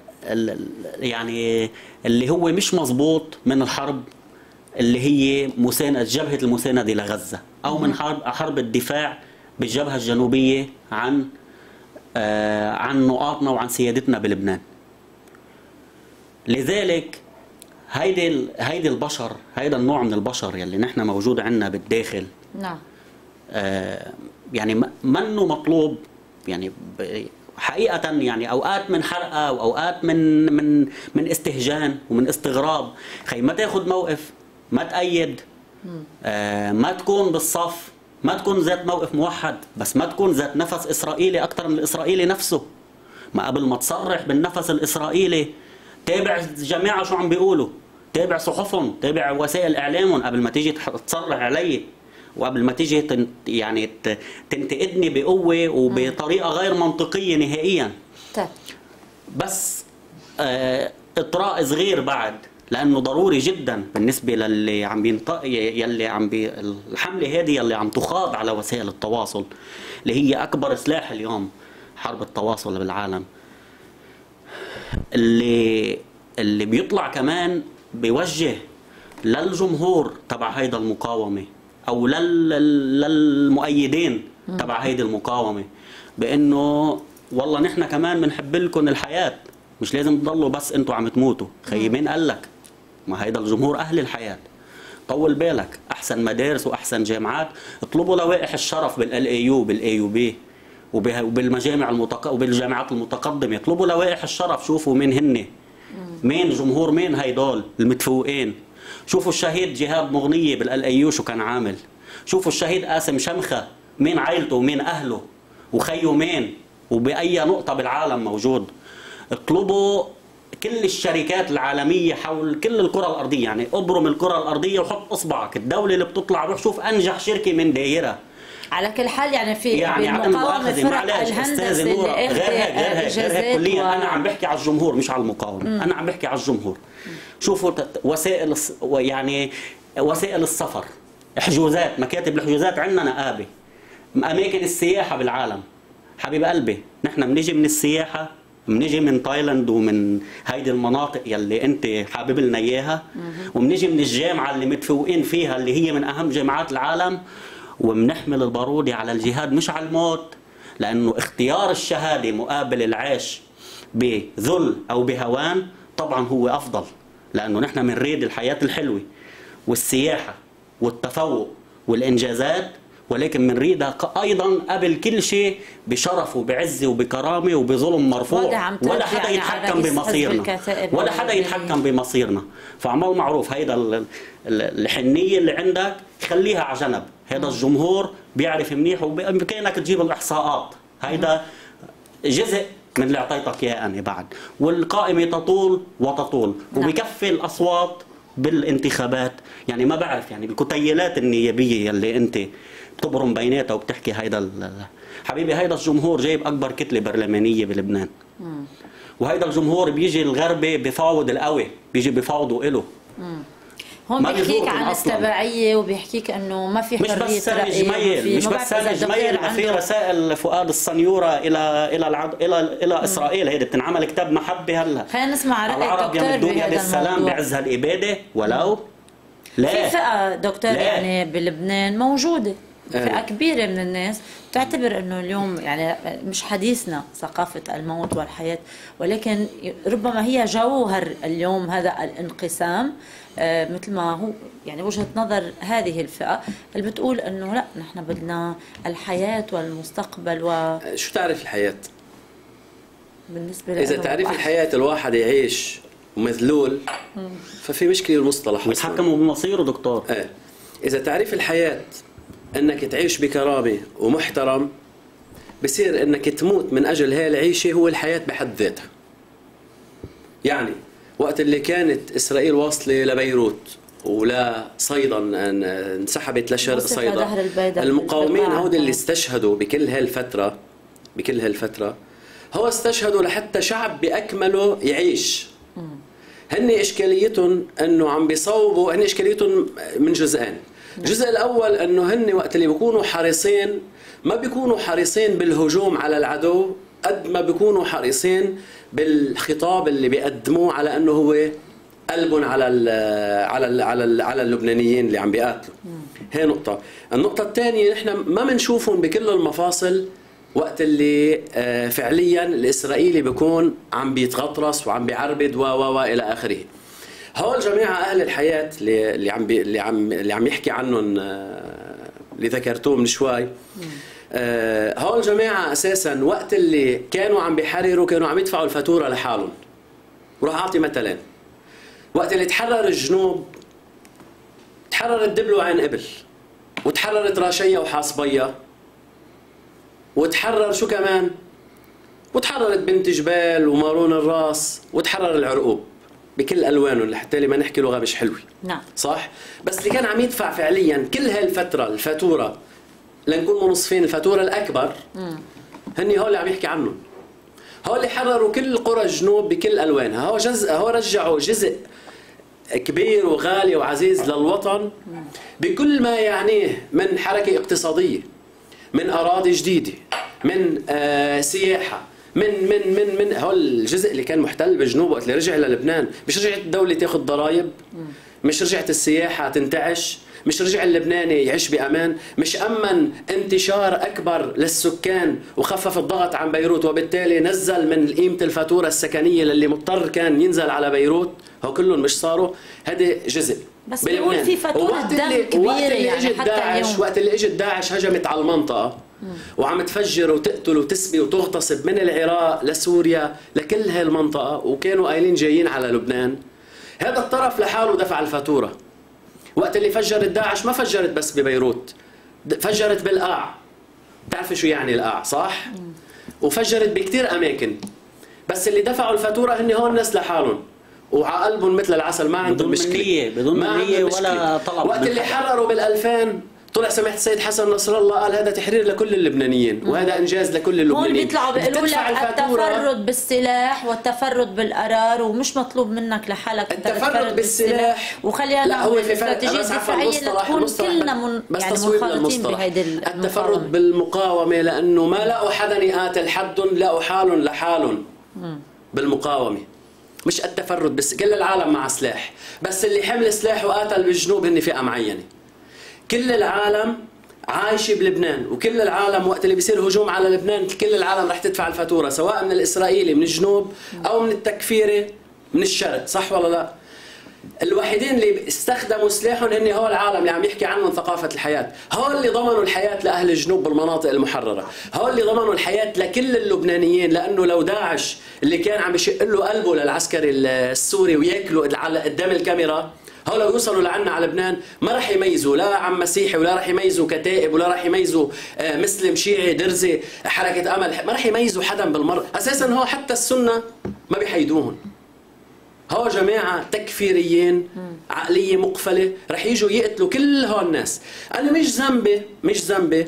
يعني اللي هو مش مزبوط من الحرب اللي هي مساندة جبهة المساندة لغزة، أو من حرب حرب الدفاع بالجبهة الجنوبية عن آه عن نقاطنا وعن سيادتنا بلبنان. لذلك هيدي هيدي البشر، هيدا النوع من البشر يلي نحن موجود عندنا بالداخل. نعم. آه يعني منه مطلوب يعني حقيقة، يعني اوقات من حرقه واوقات من من من استهجان ومن استغراب. خي ما تاخذ موقف، ما تأيد، آه ما تكون بالصف، ما تكون ذات موقف موحد، بس ما تكون ذات نفس إسرائيلي أكثر من الإسرائيلي نفسه. ما قبل ما تصرح بالنفس الإسرائيلي تابع الجماعة شو عم بيقولوا، تابع صحفهم، تابع وسائل إعلامهم قبل ما تيجي تصرح علي، وقبل ما تيجي تن يعني تنتقدني بقوة وبطريقة غير منطقية نهائيا. طيب بس آه اطراء صغير بعد، لانه ضروري جدا بالنسبه للي عم ينطق يلي عم بي الحمله هذه يلي عم تخاض على وسائل التواصل اللي هي اكبر سلاح اليوم حرب التواصل بالعالم. اللي اللي بيطلع كمان بيوجه للجمهور تبع هيدا المقاومه او لل للمؤيدين تبع هيدي المقاومه بانه والله نحن كمان بنحب لكم الحياه، مش لازم تضلوا بس انتوا عم تموتوا. خيي مين قال لك؟ ما هيدا الجمهور اهل الحياه. طول بالك، احسن مدارس واحسن جامعات، اطلبوا لوائح الشرف بالال اي يو بالاي يو بي وبالمجامع المتق... وبالجامعات المتقدمه، اطلبوا لوائح الشرف، شوفوا مين هن، مين جمهور مين هيدول المتفوقين. شوفوا الشهيد جهاد مغنيه بالال اي يو شو كان عامل، شوفوا الشهيد قاسم شمخه مين عائلته ومين اهله وخيه مين وباي نقطه بالعالم موجود. اطلبوا كل الشركات العالمية حول كل الكرة الأرضية، يعني ابرم الكرة الأرضية وحط إصبعك الدولة اللي بتطلع، روح شوف أنجح شركة من دايرة. على كل حال يعني في يعني عدم المقاومة فرق الهندسة اللي غير هيك غير هيك غير هيك كليا و... أنا عم بحكي على الجمهور مش على المقاومة. مم. أنا عم بحكي على الجمهور. مم. شوفوا وسائل يعني وسائل السفر، حجوزات، مكاتب الحجوزات عندنا نقابة، أماكن السياحة بالعالم. حبيب قلبي نحن بنيجي من السياحة، بنيجي من تايلاند ومن هيدي المناطق يلي انت حابب لنا اياها، وبنيجي من الجامعه اللي متفوقين فيها اللي هي من اهم جامعات العالم، وبنحمل البارودي على الجهاد مش على الموت، لانه اختيار الشهاده مقابل العيش بذل او بهوان طبعا هو افضل، لانه نحن بنريد الحياه الحلوه والسياحه والتفوق والانجازات، ولكن بنريدها ايضا قبل كل شيء بشرف وبعزه وبكرامه وبظلم مرفوع، ولا حدا يعني يتحكم بمصيرنا، ولا حدا يتحكم بمصيرنا. فعمل معروف هيدا الحنيه اللي عندك خليها على جنب، هذا الجمهور بيعرف منيح وبامكانك تجيب الاحصاءات، هيدا جزء من اللي اعطيتك اياه انا بعد، والقائمه تطول وتطول وبكفي الاصوات بالانتخابات. يعني ما بعرف يعني بالكتيلات النيابيه اللي انت بتبرم بيناتها وبتحكي هيدا حبيبي، هيدا الجمهور جايب اكبر كتله برلمانيه بلبنان. مم. وهيدا الجمهور بيجي الغربي بفاوض القوي، بيجي بفاوضوا إله. مم. هون بيحكيك عن التبعيه وبيحكيك انه ما في حريه مش بس سامي جميل، مش بس سامي جميل، ما في رسائل فؤاد الصنيوره الى الى العد... الى الى اسرائيل، هيدي بتنعمل كتاب محبه هلا. خلينا نسمع راي العرب يمدون يد السلام بعز هالاباده ولو لا في فئه دكتور لا. يعني بلبنان موجوده فئة كبيرة من الناس تعتبر انه اليوم يعني مش حديثنا ثقافة الموت والحياة، ولكن ربما هي جوهر اليوم هذا الانقسام، آه مثل ما هو يعني وجهة نظر هذه الفئة اللي بتقول انه لا نحن بدنا الحياة والمستقبل. و شو تعرف الحياة؟ بالنسبة إذا تعريف الحياة الواحد يعيش ومذلول ففي مشكلة المصطلح بيتحكموا بمصيره دكتور. آه. إذا تعريف الحياة انك تعيش بكرامه ومحترم، بصير انك تموت من اجل هاي العيشه هو الحياه بحد ذاتها. يعني وقت اللي كانت اسرائيل واصله لبيروت ولا صيدا انسحبت لشرق صيدا، المقاومين هود اللي استشهدوا بكل هالفتره بكل هالفتره هو استشهدوا لحتى شعب باكمله يعيش. هن اشكاليتهم انه عم بيصوبوا، هن اشكاليتهم من جزئين. الجزء الأول أنه هن وقت اللي بيكونوا حريصين ما بيكونوا حريصين بالهجوم على العدو قد ما بيكونوا حريصين بالخطاب اللي بيقدموه على أنه هو قلب على ال على ال على ال على اللبنانيين اللي عم بيقاتلوا. هي نقطة. النقطة الثانية نحن ما بنشوفهم بكل المفاصل وقت اللي فعليا الإسرائيلي بيكون عم بيتغطرس وعم بيعربد و و إلى آخره. هول جماعة أهل الحياة اللي عم بي اللي عم اللي عم يحكي عنهم اللي ذكرتوه من شوي، هول جماعة أساساً وقت اللي كانوا عم بيحرروا كانوا عم يدفعوا الفاتورة لحالهم. وراح أعطي مثلاً وقت اللي تحرر الجنوب تحررت دبل وعين قبل، وتحررت راشية وحاصبية، وتحرر شو كمان؟ وتحررت بنت جبال ومارون الراس، وتحرر العرقوب بكل الوانه اللي حتى لي ما نحكي لغه مش حلوه. نعم صح؟ بس اللي كان عم يدفع فعليا كل هالفتره الفاتوره، لنكون منصفين، الفاتوره الاكبر هني هول اللي عم يحكي عنهم. هول اللي حرروا كل قرى الجنوب بكل الوانها، هو جزء، هو رجعوا جزء كبير وغالي وعزيز للوطن بكل ما يعنيه من حركه اقتصاديه، من اراضي جديده، من آه سياحه، من من من من هول الجزء اللي كان محتل بالجنوب وقت اللي رجع للبنان. مش رجعت الدوله تاخذ ضرائب، مش رجعت السياحه تنتعش، مش رجع اللبناني يعيش بامان، مش امن انتشار اكبر للسكان وخفف الضغط عن بيروت، وبالتالي نزل من قيمه الفاتوره السكنيه اللي مضطر كان ينزل على بيروت. هو كلهم مش صاروا، هذا جزء بس بيقول في فاتوره دم كبيره. وقت اللي يعني اجت داعش، وقت اللي اجت داعش هجمت على المنطقه وعم تفجر وتقتل وتسبي وتغتصب من العراق لسوريا لكل هالمنطقه، وكانوا قايلين جايين على لبنان. هذا الطرف لحاله دفع الفاتوره. وقت اللي فجرت داعش ما فجرت بس ببيروت، فجرت بالقاع. بتعرفي شو يعني القاع صح؟ وفجرت بكتير اماكن. بس اللي دفعوا الفاتوره هن هون الناس لحالهم، وعلى قلبهم مثل العسل، ما عندهم مشكله، بدون منية ولا طلب. وقت اللي حرروا بالألفين طلع سمعت السيد حسن نصر الله قال هذا تحرير لكل اللبنانيين، وهذا انجاز لكل اللبنانيين. هون بيطلعوا بيقولوا لك التفرد بالسلاح والتفرد بالقرار، ومش مطلوب منك لحالك التفرد بالسلاح. وخلينا لا هو في فرق، استراتيجيه دفاعيه تكون كلنا من يعني منخرطين بهيدي المقاومه. التفرد بالمقاومه لانه ما لقوا حدا يقاتل حدهم، لقوا حالهم لحالهم بالمقاومه. مش التفرد بس، كل العالم مع سلاح، بس اللي حمل سلاح وقاتل بالجنوب هن فئه معينه. كل العالم عايشه بلبنان، وكل العالم وقت اللي بيصير هجوم على لبنان كل العالم رح تدفع الفاتوره، سواء من الاسرائيلي من الجنوب او من التكفيري من الشرق، صح ولا لا؟ الوحيدين اللي استخدموا سلاحهم هن هو العالم اللي عم يحكي عنهم ثقافه الحياه، هول اللي ضمنوا الحياه لاهل الجنوب بالمناطق المحرره، هول اللي ضمنوا الحياه لكل اللبنانيين. لانه لو داعش اللي كان عم يشق له قلبه للعسكري السوري وياكله على قدام الكاميرا، هول لو يوصلوا لعنا على لبنان ما رح يميزوا لا عم مسيحي، ولا رح يميزوا كتائب، ولا رح يميزوا مسلم شيعي درزي حركه امل، ما رح يميزوا حدا بالمره. اساسا هو حتى السنه ما بيحيدوهم، هو جماعة تكفيريين عقلية مقفلة رح يجوا يقتلوا كل هول الناس. أنا مش ذنبي مش ذنبي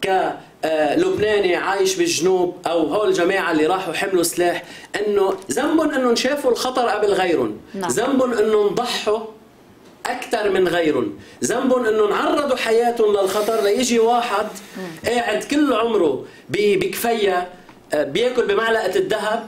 كلبناني عايش بالجنوب أو هول الجماعة اللي راحوا حملوا سلاح، إنه ذنبهم إنه شافوا الخطر قبل غيرهم، ذنبهم إنه ضحوا أكثر من غيرهم، ذنبهم إنه عرضوا حياتهم للخطر ليجي واحد قاعد كل عمره بكفية بياكل بمعلقة الذهب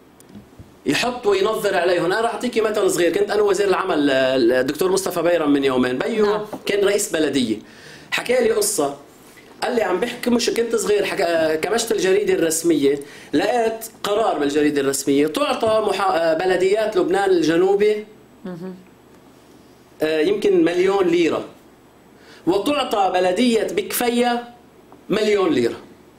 يحط وينظر عليهم. انا راح اعطيكي مثل صغير. كنت انا وزير العمل الدكتور مصطفى بيرم من يومين، بيو نعم. كان رئيس بلديه، حكى لي قصه، قال لي عم بحكي مش كنت صغير، كمشت الجريده الرسميه لقيت قرار بالجريده الرسميه تعطى محا... بلديات لبنان الجنوبي يمكن مليون ليره، وتعطى بلديه بكفيه مليون ليره.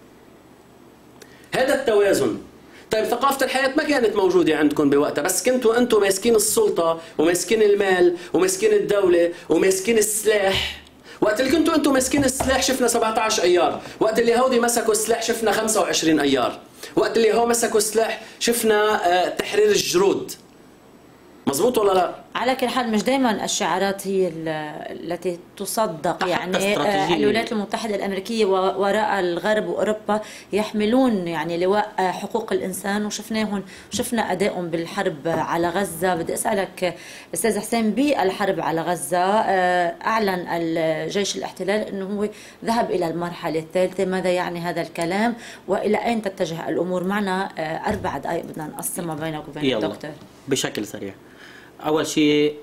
هذا التوازن. طيب ثقافة الحياة ما كانت موجودة عندكم بوقتها، بس كنتوا أنتوا ماسكين السلطة وماسكين المال وماسكين الدولة وماسكين السلاح. وقت اللي كنتوا أنتوا ماسكين السلاح شفنا سبعة عشر أيار، وقت اللي هودي مسكوا السلاح شفنا خمسة وعشرين أيار، وقت اللي هو مسكوا السلاح شفنا تحرير الجرود. مزبوط ولا لا؟ على كل حال مش دائما الشعارات هي التي تصدق. يعني الولايات المتحدة الأمريكية وراء الغرب وأوروبا يحملون يعني لواء حقوق الإنسان، وشفناهم شفنا أدائهم بالحرب على غزة. بدي أسألك أستاذ حسين، بالحرب على غزة أعلن الجيش الاحتلال أنه هو ذهب إلى المرحلة الثالثة. ماذا يعني هذا الكلام وإلى أين تتجه الأمور؟ معنا أربع دقائق بدنا نقسمها بينك وبين الدكتور بشكل سريع. أول شيء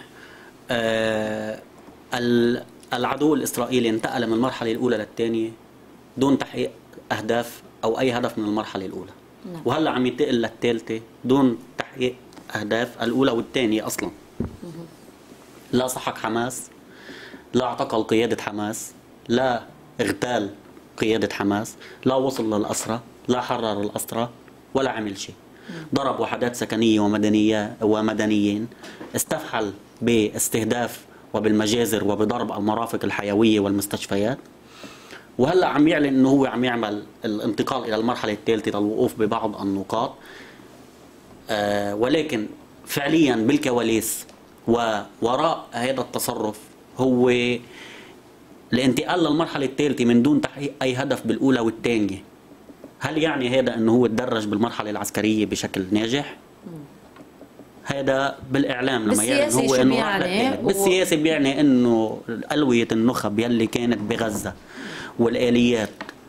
آه العدو الإسرائيلي انتقل من المرحلة الأولى للثانية دون تحقيق أهداف أو أي هدف من المرحلة الأولى. نعم. وهلأ عم ينتقل للثالثة دون تحقيق أهداف الأولى والثانية أصلا. مه. لا سحق حماس، لا اعتقل قيادة حماس، لا اغتال قيادة حماس، لا وصل للأسرى، لا حرر الأسرى، ولا عمل شيء. ضرب وحدات سكنية ومدنية ومدنيين، استفحل باستهداف وبالمجازر وبضرب المرافق الحيوية والمستشفيات. وهلا عم يعلن انه هو عم يعمل الانتقال الى المرحله الثالثه للوقوف ببعض النقاط. آه ولكن فعليا بالكواليس ووراء هذا التصرف هو الانتقال للمرحله الثالثه من دون تحقيق اي هدف بالاولى والثانيه. هل يعني هذا انه هو تدرج بالمرحله العسكريه بشكل ناجح؟ هذا بالاعلام لما يعلن هو انه يعني بالسياسه بيعني انه الويه النخب يلي كانت بغزه والآليات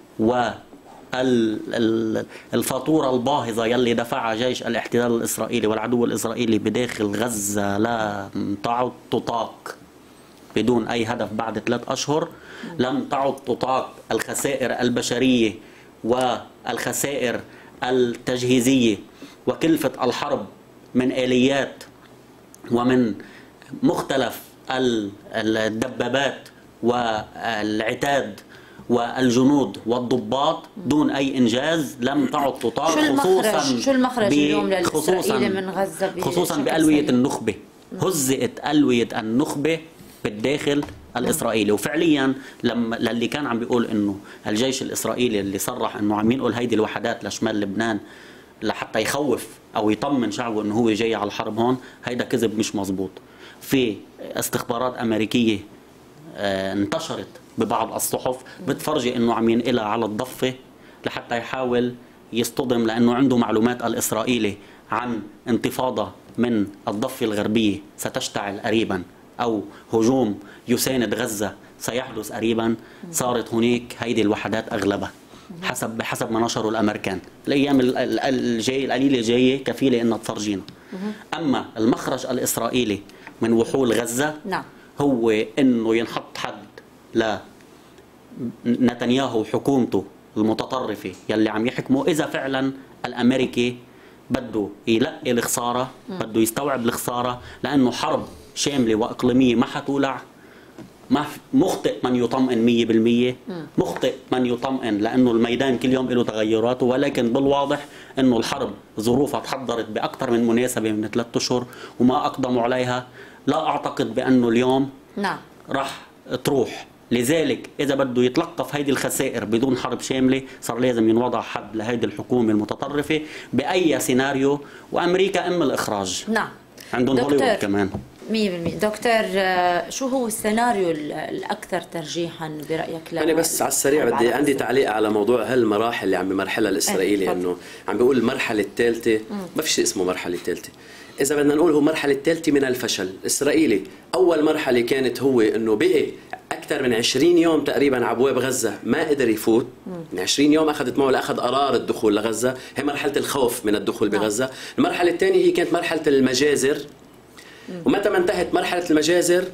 والفاتورة الباهظة يلي دفعها جيش الاحتلال الإسرائيلي والعدو الإسرائيلي بداخل غزة لا تعد تطاق بدون أي هدف بعد ثلاث أشهر. لم تعد تطاق الخسائر البشرية والخسائر التجهيزية وكلفة الحرب من آليات ومن مختلف الدبابات والعتاد والجنود والضباط دون اي انجاز لم تعد تطاق. خصوصا شو المخرج اليوم للاسرائيلي من غزه خصوصا بالويه النخبه؟ هزئت الويه النخبه بالداخل الاسرائيلي. وفعليا لما للي كان عم بيقول انه الجيش الاسرائيلي اللي صرح انه عم ينقل هيدي الوحدات لشمال لبنان لحتى يخوف او يطمن شعبه انه هو جاي على الحرب هون، هيدا كذب مش مزبوط. في استخبارات امريكيه آه انتشرت ببعض الصحف بتفرجي انه عم ينقلها على الضفه لحتى يحاول يصطدم، لانه عنده معلومات الاسرائيلي عن انتفاضه من الضفه الغربيه ستشتعل قريبا او هجوم يساند غزه سيحدث قريبا. صارت هناك هيدي الوحدات اغلبها حسب بحسب ما نشروا الامريكان. الايام الجايه القليله الجايه كفيله انها تفرجينا. اما المخرج الاسرائيلي من وحول غزه نعم هو انه ينحط حد لنتنياهو وحكومته المتطرفه يلي عم يحكموا. اذا فعلا الامريكي بده يلقي الخساره، بده يستوعب الخساره، لانه حرب شامله واقليميه ما حتولع. ما مخطئ من يطمئن مية بالمية، مخطئ من يطمئن لانه الميدان كل يوم له تغيراته، ولكن بالواضح انه الحرب ظروفها تحضرت باكثر من مناسبه من ثلاث اشهر وما اقدموا عليها. لا اعتقد بانه اليوم نعم راح تروح. لذلك اذا بده يتلقف هيدي الخسائر بدون حرب شامله صار لازم ينوضع حد لهيدي الحكومه المتطرفه باي سيناريو. وامريكا ام الاخراج. نعم عندهم هوليوود كمان مية بالمية. دكتور شو هو السيناريو الاكثر ترجيحا برايك؟ انا بس على السريع بدي عندي تعليق على موضوع هالمراحل اللي عم بمرحلها الاسرائيلي. اه انه عم بيقول المرحله الثالثه، ما في شيء اسمه مرحله ثالثه. اذا بدنا نقول هو مرحله الثالثه من الفشل الاسرائيلي. اول مرحله كانت هو انه بقي اكثر من عشرين يوم تقريبا على ابواب غزه ما قدر يفوت. من عشرين يوم اخذت معه لاخذ قرار الدخول لغزه، هي مرحله الخوف من الدخول بغزه. المرحله الثانيه هي كانت مرحله المجازر، ومتى ما انتهت مرحله المجازر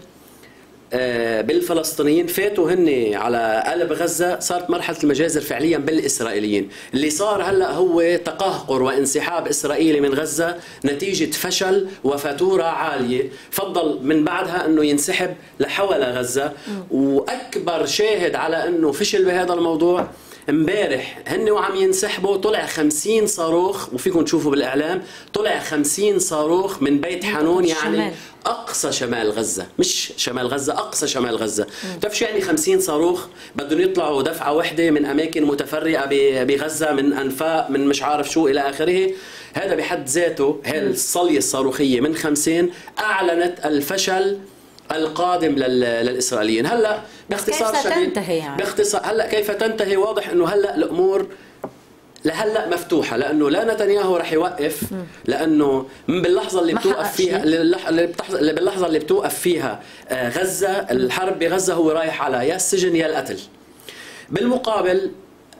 بالفلسطينيين فاتوا هن على قلب غزه، صارت مرحله المجازر فعليا بالاسرائيليين. اللي صار هلا هو تقهقر وانسحاب اسرائيلي من غزه نتيجه فشل وفاتوره عاليه، فضل من بعدها انه ينسحب لحول غزه. واكبر شاهد على انه فشل بهذا الموضوع امبارح هن وعم ينسحبوا طلع خمسين صاروخ، وفيكم تشوفوا بالاعلام طلع خمسين صاروخ من بيت حانون، يعني اقصى شمال غزه، مش شمال غزه، اقصى شمال غزه. بتعرف شو يعني خمسين صاروخ بدهم يطلعوا دفعه واحده من اماكن متفرقه بغزه، من انفاق، من مش عارف شو الى اخره. هذا بحد ذاته هالصليه الصاروخيه من خمسين اعلنت الفشل القادم للاسرائيليين. هلا باختصار شديد يعني. باختصار هلا كيف تنتهي؟ واضح انه هلا الامور لهلا مفتوحه، لانه لا نتنياهو رح يوقف، لانه من باللحظه اللي بتوقف فيها اللي باللحظه اللي بتوقف فيها غزه، الحرب بغزه هو رايح على يا السجن يا القتل. بالمقابل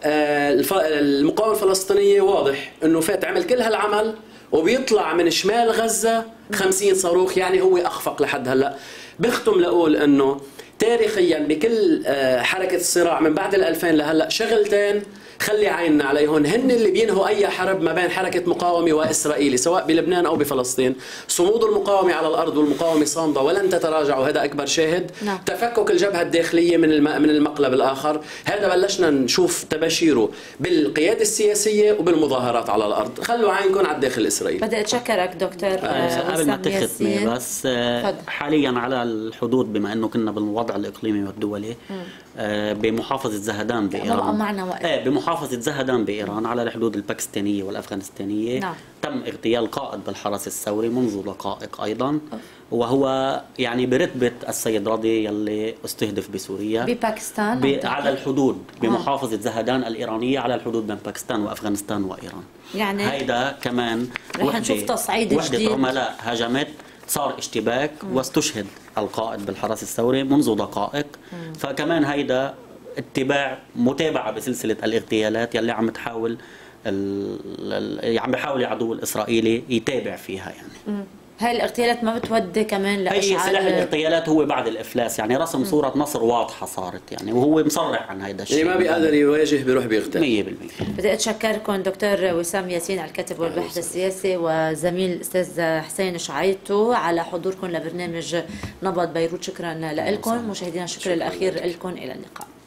المقاومه الفلسطينيه واضح انه فات عمل كل هالعمل وبيطلع من شمال غزه خمسين صاروخ، يعني هو اخفق لحد هلا. بختم لاقول انه تاريخيا بكل حركه الصراع من بعد الألفين لهلا شغلتين خلي عيننا عليهم، هن اللي بينهوا اي حرب ما بين حركه مقاومه واسرائيل سواء بلبنان او بفلسطين. صمود المقاومه على الارض والمقاومه صامده ولن تتراجع، وهذا اكبر شاهد. نعم. تفكك الجبهه الداخليه من من المقلب الاخر، هذا بلشنا نشوف تباشيره بالقياده السياسيه وبالمظاهرات على الارض. خلوا عينكم على الداخل الاسرائيلي. بدي اتشكرك دكتور قبل ما تختمي بس فضل. حاليا على الحدود بما انه كنا بالوضع الاقليمي والدولي آه بمحافظه زهدان بايران معنا وقت. آه بمحافظه زهدان بايران على الحدود الباكستانيه والافغانستانيه. نعم. تم اغتيال قائد بالحرس الثوري منذ دقائق ايضا، وهو يعني برتبه السيد رضي يلي استهدف بسوريا بباكستان على الحدود بمحافظه آه. زهدان الايرانيه على الحدود بين باكستان وافغانستان وايران. يعني هيدا كمان رح نشوف تصعيد وحده جديد. عملاء هاجمت، صار اشتباك مم. واستشهد القائد بالحرس الثوري منذ دقائق. مم. فكمان هيدا اتباع متابعه بسلسله الاغتيالات يلي عم تحاول ال... عم بيحاول العدو الاسرائيلي يتابع فيها يعني. مم. هاي الاغتيالات ما بتودي كمان لاشعال؟ هي سلاح الاغتيالات هو بعد الافلاس، يعني رسم صوره نصر واضحه صارت يعني، وهو مصرح عن هذا الشيء. يعني ما بيقدر يواجه بيروح بيغتال. مية بالمية. بدي اتشكركم دكتور وسام ياسين الكاتب والباحث السياسي، وزميل الاستاذ حسين شعيطو على حضوركم لبرنامج نبض بيروت. شكرا لكم مشاهدينا، الشكر الاخير لكم، الى اللقاء.